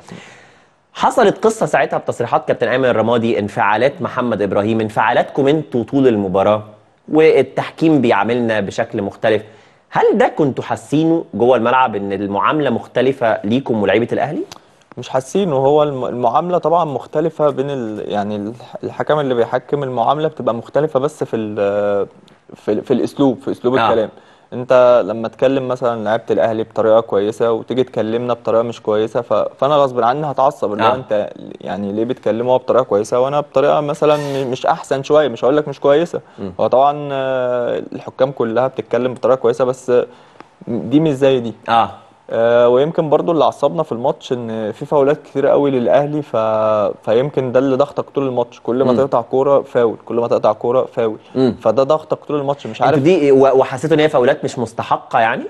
حصلت قصة ساعتها بتصريحات كابتن أيمن الرمادي، انفعالات محمد إبراهيم، انفعالاتكم انتوا طول المباراة، والتحكيم بيعاملنا بشكل مختلف. هل ده كنتوا حاسينه جوه الملعب ان المعاملة مختلفة ليكم ولاعيبة الأهلي؟
مش حاسين، وهو الم- المعاملة طبعا مختلفة بين ال... يعني الح- الحكم اللي بيحكم المعاملة بتبقى مختلفة، بس في ال... في, ال... في الأسلوب، في أسلوب
اه
الكلام. انت لما تكلم مثلا لعيبة الأهلي بطريقة كويسة وتيجي تكلمنا بطريقة مش كويسة، ف... فأنا غصب عني هتعصب، اللي هو
اه
انت يعني ليه بتكلمه هو بطريقة كويسة وانا بطريقة مثلا م- مش أحسن شوية، مش هقول لك مش كويسة.
مم.
هو طبعا آه، الحكام كلها بتتكلم بطريقة كويسة، بس دي مش زي دي.
اه
آه، ويمكن برضو اللي عصبنا في الماتش ان في فاولات كتير قوي للاهلي، ف... فيمكن ده اللي ضغطك طول الماتش، كل ما
امم
تقطع كوره فاول، كل ما تقطع كوره فاول.
امم
فده ضغطك طول الماتش مش
انتوا
عارف.
دي و- وحسيتوا ان هي فاولات مش مستحقة يعني؟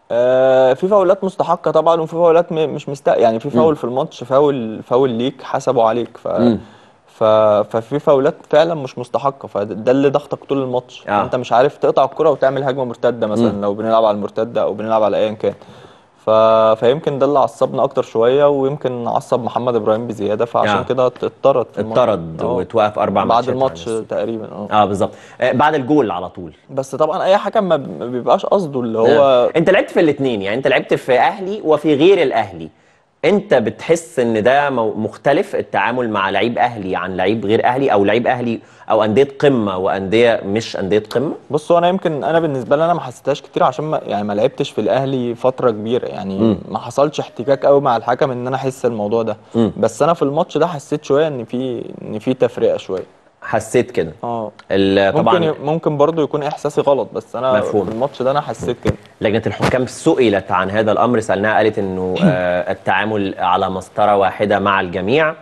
آه في فاولات مستحقه طبعا، وفي فاولات م... مش مست يعني في
امم
فاول في الماتش، فاول فاول ليك حسبوا عليك، ف...
امم
ف... ففي فاولات فعلا مش مستحقه، فده اللي ضغطك طول الماتش، ان انت
اه
مش عارف تقطع الكوره وتعمل هجمه مرتده
امم
مثلا لو بنلعب على المرتده او بنلعب على ايا كان. ف... فيمكن ده اللي عصبنا اكتر شويه، ويمكن عصب محمد ابراهيم بزياده، فعشان
اه
كده اتطرد في الماتش.
اتطرد
اه
وتوقف اربع
بعد
ماتشات عن
الماتش
السوق.
تقريبا. اه
اه بالظبط، آه بعد الجول على طول.
بس طبعا اي حكم ما ما بيبقاش قصده اللي
نعم.
هو.
انت لعبت في الاثنين، يعني انت لعبت في اهلي وفي غير الاهلي. انت بتحس ان ده مو- مختلف التعامل مع لعيب اهلي عن لعيب غير اهلي، او لعيب اهلي او انديه قمه وانديه مش انديه قمه؟
بص هو انا يمكن انا بالنسبه لي انا ما حسيتهاش كتير، عشان ما يعني ما لعبتش في الاهلي فتره كبيره، يعني
امم
ما حصلش احتكاك قوي مع الحكم ان انا احس الموضوع ده.
امم
بس انا في الماتش ده حسيت شويه ان في ان في تفرقه شويه.
حسيت كده.
اه
ال- طبعا.
ممكن ممكن برضو يكون احساسي غلط، بس انا في
مفهوم.
الماتش ده انا حسيت كده.
لجنه الحكام سئلت عن هذا الامر، سالناها قالت انه آه، التعامل على مسطره واحده مع الجميع.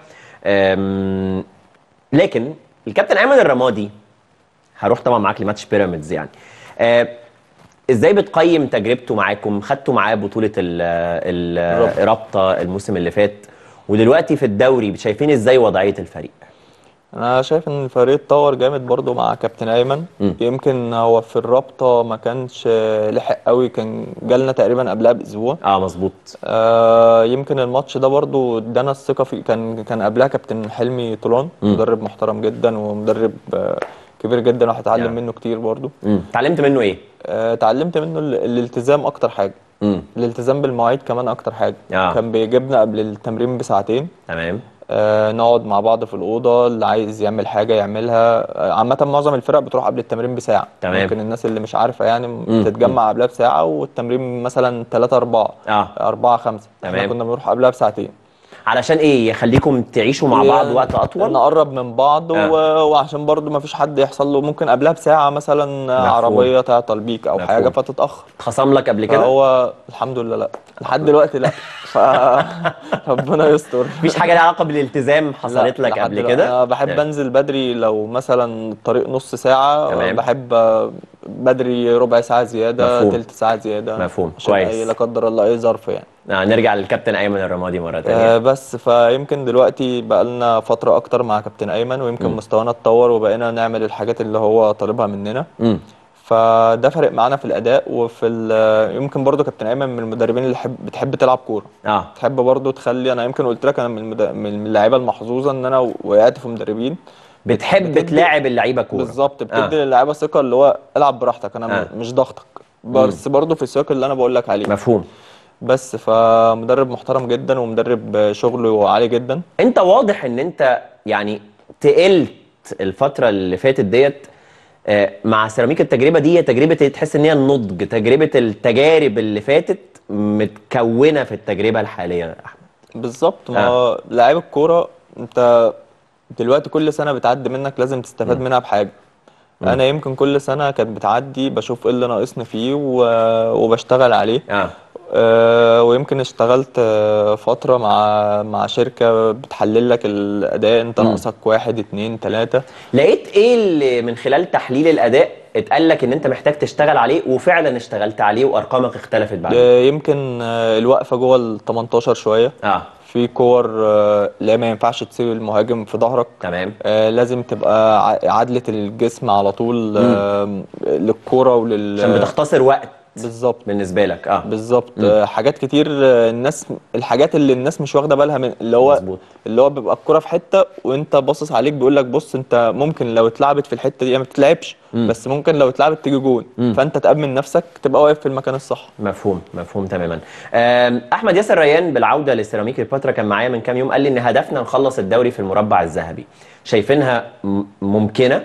آم، لكن الكابتن ايمن الرمادي، هروح طبعا معاك لماتش بيراميدز يعني. آه، ازاي بتقيم تجربته معاكم؟ خدتوا معاه بطولة ال ال
الرب
الرابطة الموسم اللي فات، ودلوقتي في الدوري شايفين ازاي وضعية الفريق؟
انا شايف ان الفريق اتطور جامد برضو مع كابتن ايمن.
امم
يمكن هو في الرابطه ما كانش لحق قوي، كان جالنا تقريبا قبلها باسبوع.
اه مظبوط.
آه يمكن الماتش ده برضو ادانا الثقه في، كان كان قبلها كابتن حلمي طولان،
امم
مدرب محترم جدا ومدرب آه كبير جدا، وهتعلم
يعني
منه كتير برضو.
امم اتعلمت منه ايه؟
آه اتعلمت منه ال- الالتزام اكتر حاجه،
امم
الالتزام بالمواعيد كمان اكتر حاجه.
اه
كان بيجيبنا قبل التمرين بساعتين،
تمام.
آه، نقعد مع بعض في الأوضة، اللي عايز يعمل حاجة يعملها. آه، عامة معظم الفرق بتروح قبل التمرين بساعة،
تمام.
ممكن الناس اللي مش عارفة يعني
امم امم
بتتجمع قبلها بساعة، والتمرين مثلا تلاتة أربعة،
اه
أربعة خمسة، احنا
تمام.
كنا بنروح قبلها بساعتين.
علشان ايه؟ يخليكم تعيشوا مع بعض
ي-
وقت اطول؟
نقرب من بعض، و...
اه
وعشان برضو ما فيش حد يحصل له ممكن قبلها بساعة مثلا
مفهوم
عربية تعطل بيك أو حاجة
مفهوم.
فتتأخر.
اتخصم لك قبل كده؟
فهو الحمد لله لا، لحد دلوقتي لا. ف ربنا يستر.
مفيش حاجة ليها علاقة بالالتزام
لا
حصلت لك
لحد
قبل
دلوقتي
كده؟
انا بحب
نعم.
انزل بدري، لو مثلا الطريق نص ساعة
تمام.
بحب بدري ربع ساعة زيادة،
مفهوم
تلت ساعة زيادة،
مفهوم
عشان اي لا
كويس.
قدر الله اي ظرف يعني.
آه نرجع للكابتن ايمن الرمادي مره
آه،
تانية.
بس فيمكن دلوقتي بقالنا فترة اكتر مع كابتن ايمن، ويمكن
امم
مستوانا اتطور وبقينا نعمل الحاجات اللي هو طالبها مننا.
امم
فده فرق معانا في الاداء وفي ال- يمكن برضو كابتن ايمن من المدربين اللي حب بتحب تلعب كورة،
اه
تحب برضو تخلي. انا يمكن قلت لك انا من المد... من اللعيبه المحظوظه ان انا وقعت في مدربين بت...
بتحب
بتدي.
تلاعب اللعيبه كوره.
بالظبط بتدي
اه
للعيبه ثقه، اللي هو العب براحتك، انا م...
اه
مش ضغطك،
امم
بس برضو في السياق اللي انا بقول لك عليه.
مفهوم.
بس فمدرب محترم جدا ومدرب شغله عالي جدا.
انت واضح ان انت يعني تقلت الفتره اللي فاتت ديت آه، مع سيراميكا. التجربه دي هي تجربه تحس ان هي النضج، تجربه التجارب اللي فاتت متكونه في التجربه الحاليه يا احمد.
بالظبط، ما
اه
هو لعيب الكوره انت دلوقتي كل سنه بتعدي منك لازم تستفاد
امم
منها بحاجه.
امم
انا يمكن كل سنه كانت بتعدي بشوف ايه اللي ناقصني فيه و... وبشتغل عليه.
اه
آه، ويمكن اشتغلت آه، فترة مع مع شركة بتحلل لك الأداء، أنت
امم
ناقصك واحد اتنين تلاتة.
لقيت ايه اللي من خلال تحليل الاداء اتقال لك ان انت محتاج تشتغل عليه وفعلا اشتغلت عليه وارقامك اختلفت بعد؟
آه، يمكن آه، الوقفه جوه ال تمنتاشر شويه.
اه
في كور آه، لا ما ينفعش تسيب المهاجم في ظهرك.
تمام.
آه، لازم تبقى ع- عدلة الجسم على طول آه، للكرة
عشان
ولل
بتختصر وقت
بالظبط.
بالنسبه لك. اه
بالظبط
مم.
آه، حاجات كتير آه، الناس الحاجات اللي الناس مش واخده بالها من اللي هو
مظبوط.
اللي هو بيبقى الكرة في حتة وانت باصص عليك بيقول لك بص انت ممكن لو اتلعبت في الحتة دي ما بتتلعبش،
مم.
بس ممكن لو اتلعبت تيجي جون،
مم.
فانت تأمن نفسك تبقى واقف في المكان الصح.
مفهوم مفهوم تماما. آم، احمد ياسر ريان بالعوده لسيراميك كليوباترا كان معايا من كام يوم، قال لي ان هدفنا نخلص الدوري في المربع الذهبي. شايفينها م- ممكنه؟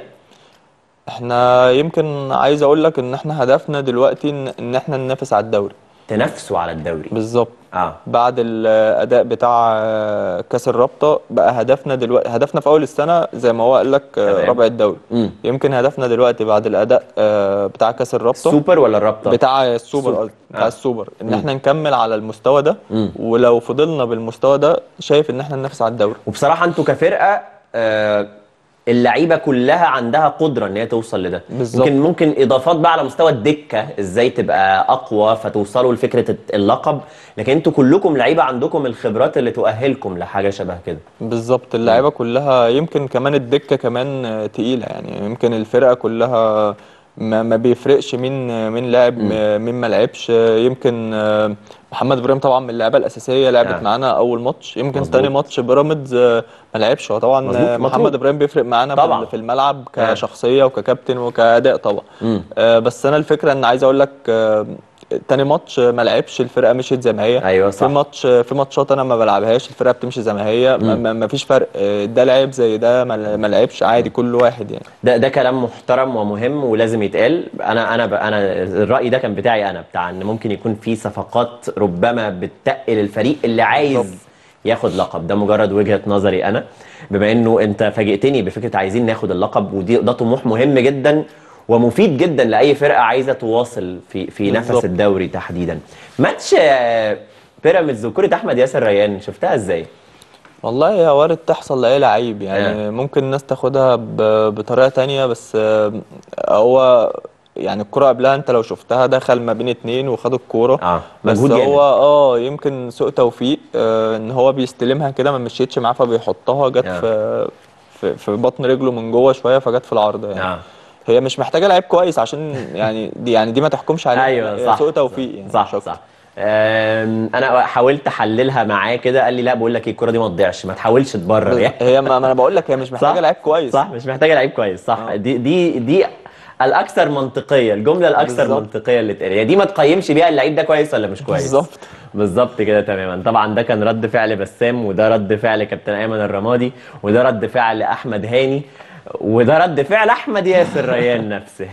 احنا يمكن عايز اقول لك ان احنا هدفنا دلوقتي ان, ان احنا ننافس على الدوري.
تنافسوا على الدوري؟
بالظبط.
اه
بعد الاداء بتاع آه، كاس الرابطه بقى هدفنا دلوقتي، هدفنا في اول السنه زي ما هو قال لك آه،
تمام.
ربع الدوري.
امم
يمكن هدفنا دلوقتي بعد الاداء آه، بتاع كاس الرابطه
السوبر ولا الرابطه؟
بتاع السوبر
السوبر.
قصدي بتاع
اه
السوبر ان
امم
احنا نكمل على المستوى ده.
امم
ولو فضلنا بالمستوى ده شايف ان احنا ننافس على الدوري.
وبصراحه انتوا كفرقه، آه، اللعيبه كلها عندها قدره ان هي توصل لده.
بالظبط.
يمكن ممكن اضافات بقى على مستوى الدكه ازاي تبقى اقوى فتوصلوا لفكره اللقب، لكن انتوا كلكم لعيبه عندكم الخبرات اللي تؤهلكم لحاجه شبه كده.
بالظبط
مم.
اللعيبه كلها يمكن كمان الدكه كمان آه، تقيله يعني. يمكن الفرقه كلها ما, ما بيفرقش مين آه، مين لاعب
مم.
آه، مين ما لعبش. آه، يمكن آه، محمد ابراهيم طبعا من اللعيبه الاساسيه لعبت
اه
معانا اول ماتش. يمكن تاني
مظبوط
ماتش بيراميدز آه، ما لعبش. هو طبعا آه،
مظبوط
محمد
مطرود
ابراهيم بيفرق معانا في ال-
طبعا.
في الملعب
اه
كشخصيه وككابتن وكاداء طبعا.
امم
آه، بس انا الفكره ان عايز اقول لك آه، تاني ماتش ما لعبش، الفرقه مشيت زي ما هي.
ايوه
في
صح.
ماتش في ماتشات انا ما بلعبهاش الفرقه بتمشي زي ما هي، ما,
امم
ما ما فيش فرق. آه، ده لعب زي ده ما ما لعبش عادي كل واحد يعني.
ده ده كلام محترم ومهم ولازم يتقال. انا انا ب- انا الراي ده كان بتاعي انا، بتاع ان ممكن يكون في صفقات ربما بتتقل الفريق اللي
بالظبط.
عايز ياخد لقب. ده مجرد وجهة نظري انا، بما انه انت فاجئتني بفكره عايزين ناخد اللقب، ودي ده طموح مهم جدا ومفيد جدا لاي فرقه عايزه تواصل في في نفس
بالظبط.
الدوري تحديدا. ماتش آه، بيراميدز وكرة احمد ياسر ريان شفتها ازاي؟
والله هي وارد تحصل لأي لعيب
اه
يعني. ممكن الناس تاخدها ب- بطريقة تانية، بس آه، هو يعني الكرة قبلها انت لو شفتها دخل ما بين اتنين وخد الكورة.
اه
بس
مجهود
هو
جامد.
اه يمكن سوء توفيق آه، ان هو بيستلمها كده ما مشيتش معاه فبيحطها جت
اه
في في في بطن رجله من جوه شوية فجت في العارضة يعني.
اه
هي مش محتاجة لعيب كويس عشان يعني دي يعني دي ما تحكمش عليها، لا
ايوه
هي سوء
صح
توفيق يعني مش
صح
اكتر.
صح. أم، انا حاولت احللها معاه كده، قال لي لا بقول لك ايه، الكوره دي ما تضيعش، ما تحاولش تبرر
بز-
يعني.
هي ما ما انا بقول لك هي مش محتاجة
صح
لعيب كويس.
صح، مش محتاجه لعيب كويس. صح،
اه
دي دي دي الاكثر منطقيه، الجمله الاكثر
بالظبط.
منطقيه اللي اتقال، يعني دي ما تقيمش بيها اللعيب ده كويس ولا مش كويس.
بالظبط.
بالظبط كده تماما. طبعا ده كان رد فعل بسام، وده رد فعل كابتن ايمن الرمادي، وده رد فعل احمد هاني، وده رد فعل احمد ياسر ريان نفسه.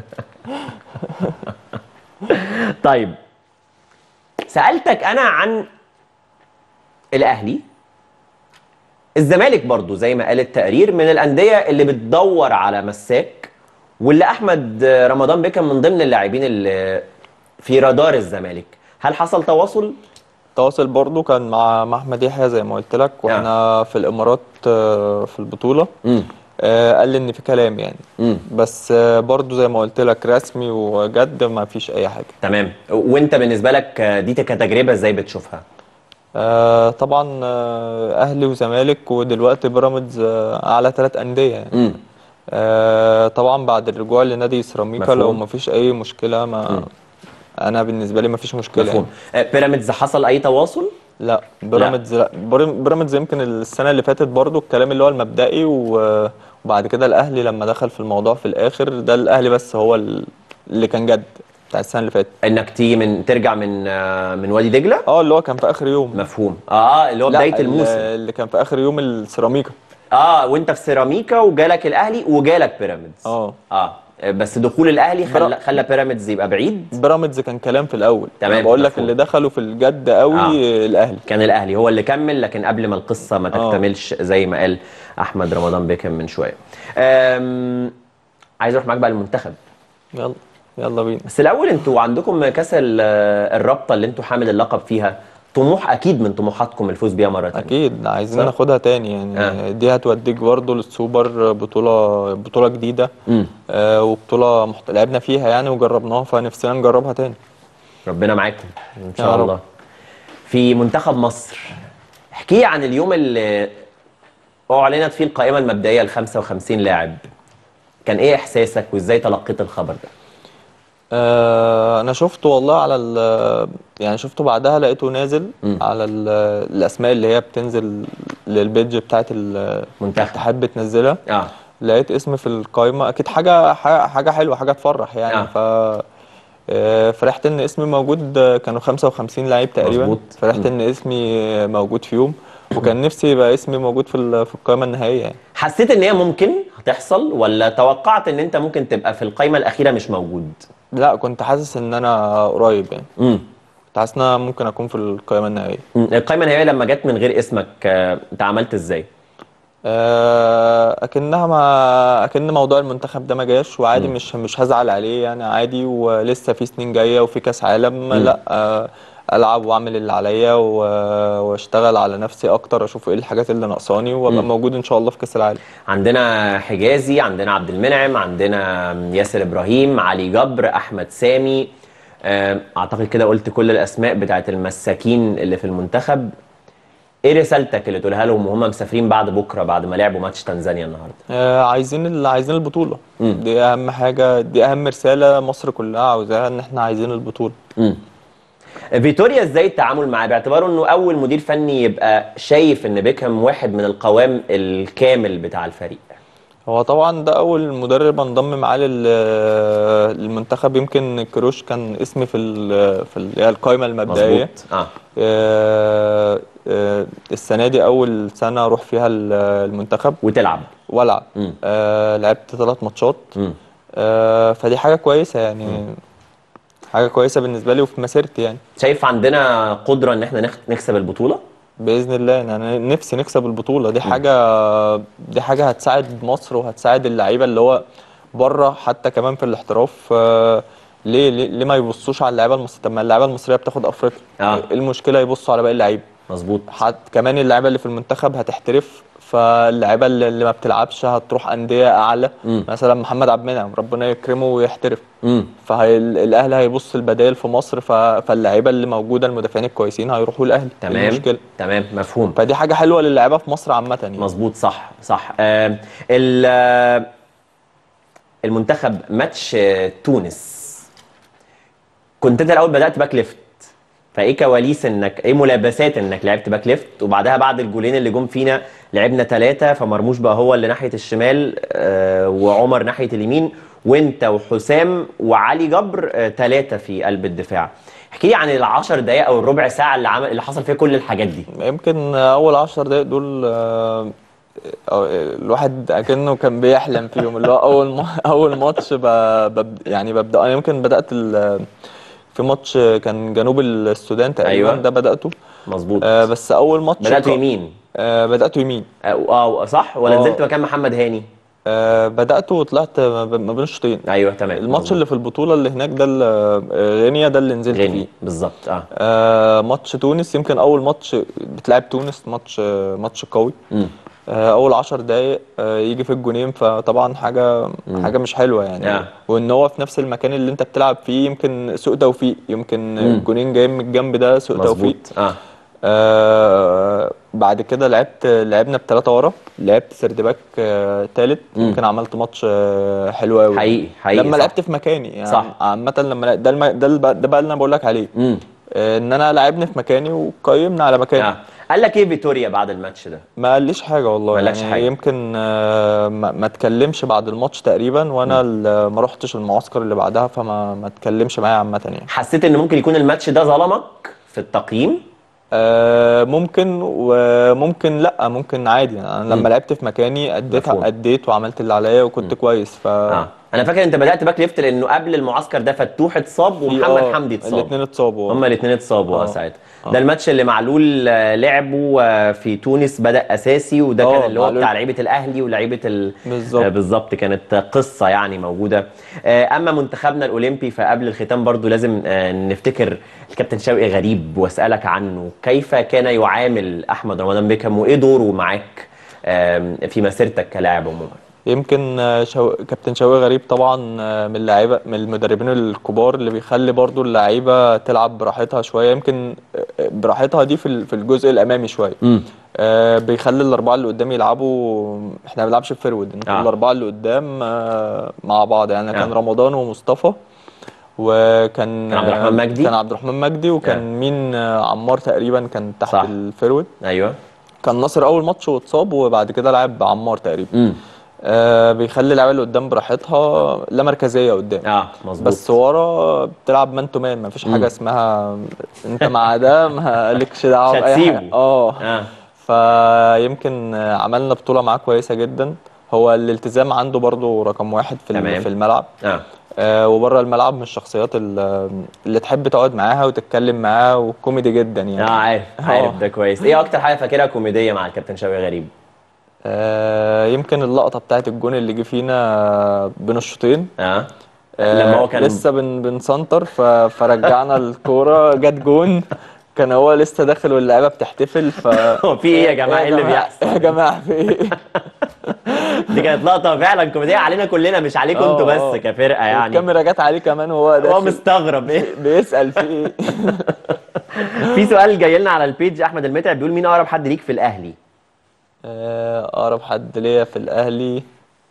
طيب، سالتك انا عن الاهلي، الزمالك برضو زي ما قال التقرير من الأندية اللي بتدور على مساك، واللي أحمد رمضان بيكم من ضمن اللاعبين اللي في رادار الزمالك. هل حصل تواصل؟
التواصل برضو كان مع مع احمد يحيى زي ما قلت لك
اه
واحنا في الامارات آه، في البطوله.
امم
آه، قال لي ان في كلام يعني.
امم
بس آه، برضو زي ما قلت لك رسمي وجد ما فيش اي حاجه.
تمام. وانت بالنسبة لك دي كتجربة ازاي بتشوفها؟
آه، طبعا آه، اهلي وزمالك ودلوقتي بيراميدز آه، اعلى ثلاث انديه يعني.
امم
آه، طبعا بعد الرجوع لنادي سيراميكا لو
مفهوم.
ما فيش اي مشكله ما
امم
انا بالنسبه لي ما فيش مشكله يعني.
مفهوم. آه، بيراميدز حصل أي تواصل؟
لا
لا.
بيراميدز لا بيرام- بيراميدز يمكن السنه اللي فاتت برضو الكلام اللي هو المبدئي و- وبعد كده الاهلي لما دخل في الموضوع في الاخر ده الاهلي بس هو ال- اللي كان جد بتاع السنه اللي فاتت.
انك تيجي من ترجع من آه، من وادي دجلة؟
اه اللي هو كان في اخر يوم.
مفهوم. اه اه اللي هو بداية
لا ال-
الموسم.
اللي كان في اخر يوم السيراميكا.
اه وانت في سيراميكا وجالك الاهلي وجالك بيراميدز.
اه
اه بس دخول الاهلي
برا-
خلى خلى بيراميدز يبقى بعيد.
بيراميدز كان كلام في الاول. انا
تمام
بقول لك
مفهوم.
اللي دخلوا في الجد قوي
اه
الاهلي.
كان الاهلي هو اللي كمل، لكن قبل ما القصه ما
اه
تكتملش زي ما قال احمد رمضان بيكم من شويه. أم... عايز اروح معاك بقى المنتخب،
يلا يلا بينا.
بس الاول انتوا عندكم كاس ال- الرابطه اللي انتوا حامل اللقب فيها، طموح اكيد من طموحاتكم الفوز بيها مره تانية.
اكيد عايزين
صح؟
ناخدها تاني يعني.
آه.
دي هتوديك برضه للسوبر، بطوله بطوله جديده.
امم
آه وبطوله محت... لعبنا فيها يعني وجربناها، فنفسنا نجربها تاني.
ربنا معاكم ان شاء
يا رب.
الله. في منتخب مصر، احكي عن اليوم اللي اعلنت فيه القائمه المبدئيه ل خمسة وخمسين لاعب. كان ايه احساسك وازاي تلقيت الخبر ده؟
آه انا شفته والله على ال يعني شفته بعدها لقيته نازل
مم.
على ال الاسماء اللي هي بتنزل للبيج بتاعت ال-
منتخب.
الاتحاد بتنزلها.
اه
لقيت اسمي في القائمه، اكيد حاجه حاجه حاجة حلوه، حاجه تفرح يعني.
آه.
ف آه، فرحت ان اسمي موجود. آه، كانوا خمسة وخمسين لعيب تقريبا.
مظبوط.
فرحت
مم.
ان اسمي موجود فيهم، وكان نفسي يبقى اسمي موجود في ال- في القائمه النهائيه يعني.
حسيت ان هي ممكن هتحصل ولا توقعت ان انت ممكن تبقى في القائمه الاخيره مش موجود؟
لا، كنت حاسس ان انا قريب يعني.
امم
كنت حاسس ان انا ممكن اكون في القائمه النهائيه.
القائمه النهائيه لما جت من غير اسمك، آه، انت عملت ازاي؟
آه، اكنها ما اكن موضوع المنتخب ده ما جاش، وعادي.
مم.
مش مش هزعل عليه يعني، عادي. ولسه في سنين جايه وفي كاس عالم.
مم.
لا، آه، العب واعمل اللي عليا و- واشتغل على نفسي اكتر، اشوف ايه الحاجات اللي ناقصاني، وابقى
مم.
موجود ان شاء الله في كاس العالم.
عندنا حجازي، عندنا عبد المنعم، عندنا ياسر ابراهيم، علي جبر، احمد سامي. آه، اعتقد كده قلت كل الاسماء بتاعت المساكين اللي في المنتخب. ايه رسالتك اللي تقولها لهم وهم مسافرين بعد بكره بعد ما لعبوا ماتش تنزانيا النهارده؟
آه، عايزين ال- عايزين البطوله.
مم.
دي اهم حاجه، دي اهم رساله مصر كلها عاوزاها، ان احنا عايزين البطوله.
امم فيتوريا ازاي التعامل معاه باعتباره انه اول مدير فني يبقى شايف ان بيكهام واحد من القوام الكامل بتاع الفريق؟
هو طبعا ده اول مدرب انضم معاه لل- للمنتخب. يمكن كروش كان اسمي في ال في ال- القائمه المبدئيه.
مظبوط. اه
آه، آه، السنه دي اول سنه اروح فيها ال- المنتخب
وتلعب.
والعب.
امم
آه، لعبت ثلاث ماتشات.
امم
آه، فدي حاجه كويسه يعني.
مم.
حاجه كويسه بالنسبه لي وفي مسيرتي يعني.
شايف عندنا قدره ان احنا نخ- نكسب البطوله؟
باذن الله يعني. انا نفسي نكسب البطوله دي. حاجه دي حاجه هتساعد مصر وهتساعد اللعيبه اللي هو بره، حتى كمان في الاحتراف. آه، ليه ليه ليه ما يبصوش على اللعيبه المصريه؟ طب ما اللعيبه المصريه بتاخد افريقيا.
اه
ايه المشكله يبصوا على باقي اللعيبه؟
مظبوط.
حتى كمان اللعيبه اللي في المنتخب هتحترف، فاللعيبه اللي اللي ما بتلعبش هتروح انديه اعلى.
امم
مثلا محمد عبد المنعم ربنا يكرمه ويحترف،
امم
فالاهلي هيبص البدائل في مصر. ف- فاللعيبه اللي موجوده المدافعين الكويسين هيروحوا الاهلي. ايه
تمام
المشكله؟
تمام مفهوم.
فدي حاجه حلوه للاعيبه في مصر عامه يعني.
مظبوط. صح صح. آه ال- آه، المنتخب ماتش آه، تونس، كنت انت الاول بدات باك ليفت، فايه كواليس انك ايه ملابسات انك لعبت باك ليفت، وبعدها بعد الجولين اللي جم فينا لعبنا ثلاثه، فمرموش بقى هو اللي ناحيه الشمال، آه وعمر ناحيه اليمين، وانت وحسام وعلي جبر ثلاثه في قلب الدفاع. احكي لي عن العشر دقائق او الربع ساعه اللي عمل اللي حصل فيها كل الحاجات دي.
يمكن اول عشر دقايق دول، آه، آه، الواحد اكنه كان بيحلم فيهم. اللي هو اول ما اول ماتش ب... بب... يعني ببدا. انا يمكن بدات ال... في ماتش كان جنوب السودان تقريبا.
ايوه
ده بداته.
مظبوط.
آه، بس اول ماتش
بدأته
ك-
يمين.
آه، بداته يمين.
اه آه، صح ولا
اه
نزلت مكان محمد هاني؟
آه، بداته وطلعت ما ب- ما بين الشوطين.
ايوه تمام
الماتش
مظبوط.
اللي في البطوله اللي هناك ده، اللي- آه، غينيا، ده اللي نزلت
غني
فيه.
بالظبط. اه
آه، ماتش تونس يمكن اول ماتش بتلعب تونس. ماتش آه، ماتش قوي.
امم
آه، اول عشر دقايق آه، يجي في الجونين، فطبعا حاجه
مم.
حاجه مش حلوه يعني.
آه.
وان هو في نفس المكان اللي انت بتلعب فيه، يمكن سوء توفيق. يمكن
مم.
الجونين جايين من الجنب ده سوء توفيق.
مظبوط. اه
آه بعد كده لعبت لعبنا بثلاثه ورا. لعبت سيرد باك آه تالت.
مم.
يمكن عملت ماتش آه حلو قوي.
حقيقي حقيقي
لما
صح.
لعبت في مكاني يعني.
صح.
عامه لما لع- ده الم... ده الب... ده بقى اللي انا بقول لك عليه.
امم
آه ان انا لعبني في مكاني وقيمنا على مكاني.
اه قال لك ايه فيتوريا بعد الماتش ده؟
ما قاليش حاجة والله
ما قالكش
يعني.
حاجة.
يمكن آه، ما ما اتكلمش بعد الماتش تقريبا. وانا ال- ما رحتش المعسكر اللي بعدها، فما ما اتكلمش معايا عامة يعني.
حسيت ان ممكن يكون الماتش ده ظلمك في التقييم؟
آه، ممكن وممكن لا. ممكن عادي يعني. انا
مم.
لما لعبت في مكاني اديت
مفهوم.
اديت وعملت اللي عليا وكنت
مم.
كويس. ف
اه انا فاكر انت بدات باك ليفت لانه قبل المعسكر ده فتوح اتصاب ومحمد
آه
حمدي اتصاب.
الاثنين اتصابوا.
هما الاثنين اتصابوا اه
آه.
ساعتها. ده الماتش اللي معلول آه، لعبه آه، في تونس، بدا اساسي، وده
آه،
كان اللي هو
معلول.
بتاع لعيبه الاهلي ولعيبه ال...
بالظبط.
آه، بالظبط، كانت قصه يعني موجوده. آه، اما منتخبنا الاولمبي فقبل الختام برضو لازم آه، نفتكر الكابتن شوقي غريب واسالك عنه، كيف كان يعامل احمد رمضان بيكهام وايه دوره معاك آه، في مسيرتك كلاعب عموما؟
يمكن آه، شو... كابتن شوقي غريب طبعا آه، من اللعيبه، من المدربين الكبار اللي بيخلي برضو اللعيبه تلعب براحتها شويه. يمكن آه، براحتها دي في ال- في الجزء الامامي شويه.
امم
آه بيخلي الاربعه اللي قدام يلعبوا. احنا ما بنلعبش بفرود، انتوا
آه.
الاربعه اللي قدام آه مع بعض يعني.
آه.
كان رمضان ومصطفى، وكان
كان عبد الرحمن مجدي.
كان عبد الرحمن مجدي وكان
آه.
مين آه عمار تقريبا كان تحت
صح.
الفرود.
ايوه.
كان ناصر اول ماتش واتصاب، وبعد كده لعب عمار تقريبا.
امم
آه بيخلي اللعيبه اللي قدام براحتها، لا مركزيه قدام.
اه مظبوط.
بس ورا بتلعب مان تو مان، مفيش
مم.
حاجه اسمها انت مع ده ما لكش دعوه
مش
باي
هتسيبه.
حاجه. اه
اه
فيمكن عملنا بطوله معاه كويسه جدا. هو الالتزام عنده برضو رقم واحد في
تمام.
ال- في الملعب.
اه
آه وبره الملعب من الشخصيات ال- اللي تحب تقعد معاها وتتكلم معاه، وكوميدي جدا يعني.
اه عارف
آه.
عارف ده كويس. ايه اكتر حاجه فاكرها كوميديه مع الكابتن شوقي غريب؟
آه يمكن اللقطه بتاعت الجون اللي جه فينا بين الشوطين.
اه
آه
لما هو كان
لسه بن بنسنتر ف- فرجعنا الكوره جت جون. كان هو لسه داخل واللعيبه بتحتفل. ف
هو في ايه يا جماعه؟ ايه اللي بيحصل؟
يا جماعه في ايه؟
دي كانت لقطه فعلا كوميديه علينا كلنا، مش عليكم انتوا
آه، آه.
بس كفرقه يعني.
الكاميرا جت عليه كمان وهو
هو
داخل
مستغرب ايه.
بيسأل في ايه.
في سؤال جاي لنا على البيج، احمد المتعب بيقول مين اقرب حد ليك في الاهلي؟
آه، اقرب حد ليا في الاهلي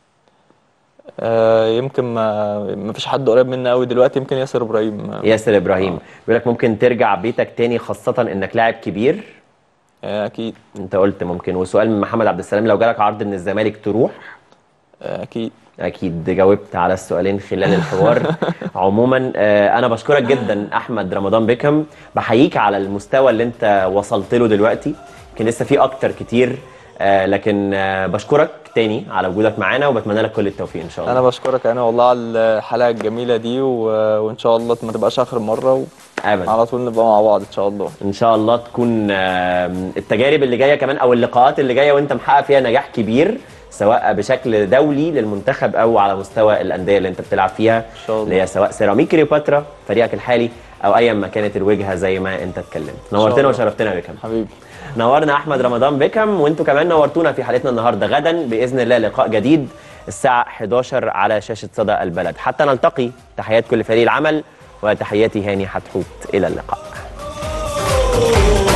آه، يمكن ما ما فيش حد قريب مني قوي دلوقتي. يمكن ياسر ابراهيم.
ياسر ابراهيم. بيقول لك ممكن ترجع بيتك تاني خاصه انك لاعب كبير؟
آه، اكيد.
انت قلت ممكن. وسؤال من محمد عبد السلام، لو جالك عرض من الزمالك تروح؟
آه، اكيد.
اكيد جاوبت على السؤالين خلال الحوار. عموما آه، انا بشكرك جدا احمد رمضان بيكهام، بحييك على المستوى اللي انت وصلت له دلوقتي، يمكن لسه في اكتر كتير، آه، لكن آه، بشكرك تاني على وجودك معانا وبتمنى لك كل التوفيق ان شاء الله.
انا بشكرك انا والله على الحلقه الجميله دي، و... وان شاء الله ما تبقاش اخر مره،
ابدا
وعلى طول نبقى مع بعض ان شاء الله.
ان شاء الله تكون آه، التجارب اللي جايه كمان او اللقاءات اللي جايه وانت محقق فيها نجاح كبير، سواء بشكل دولي للمنتخب او على مستوى الانديه اللي انت بتلعب فيها
ان شاء الله،
اللي هي سواء سيراميك كليوباترا فريقك الحالي او ايا ما كانت الوجهه زي ما انت اتكلمت. نورتنا وشرفتنا يا بيكهام
حبيبي.
نورنا احمد رمضان بيكهام، وانتوا كمان نورتونا في حلقتنا النهارده. غدا باذن الله لقاء جديد الساعه حداشر على شاشه صدى البلد. حتى نلتقي، تحيات كل فريق العمل وتحياتي هاني حتحوت، الى اللقاء.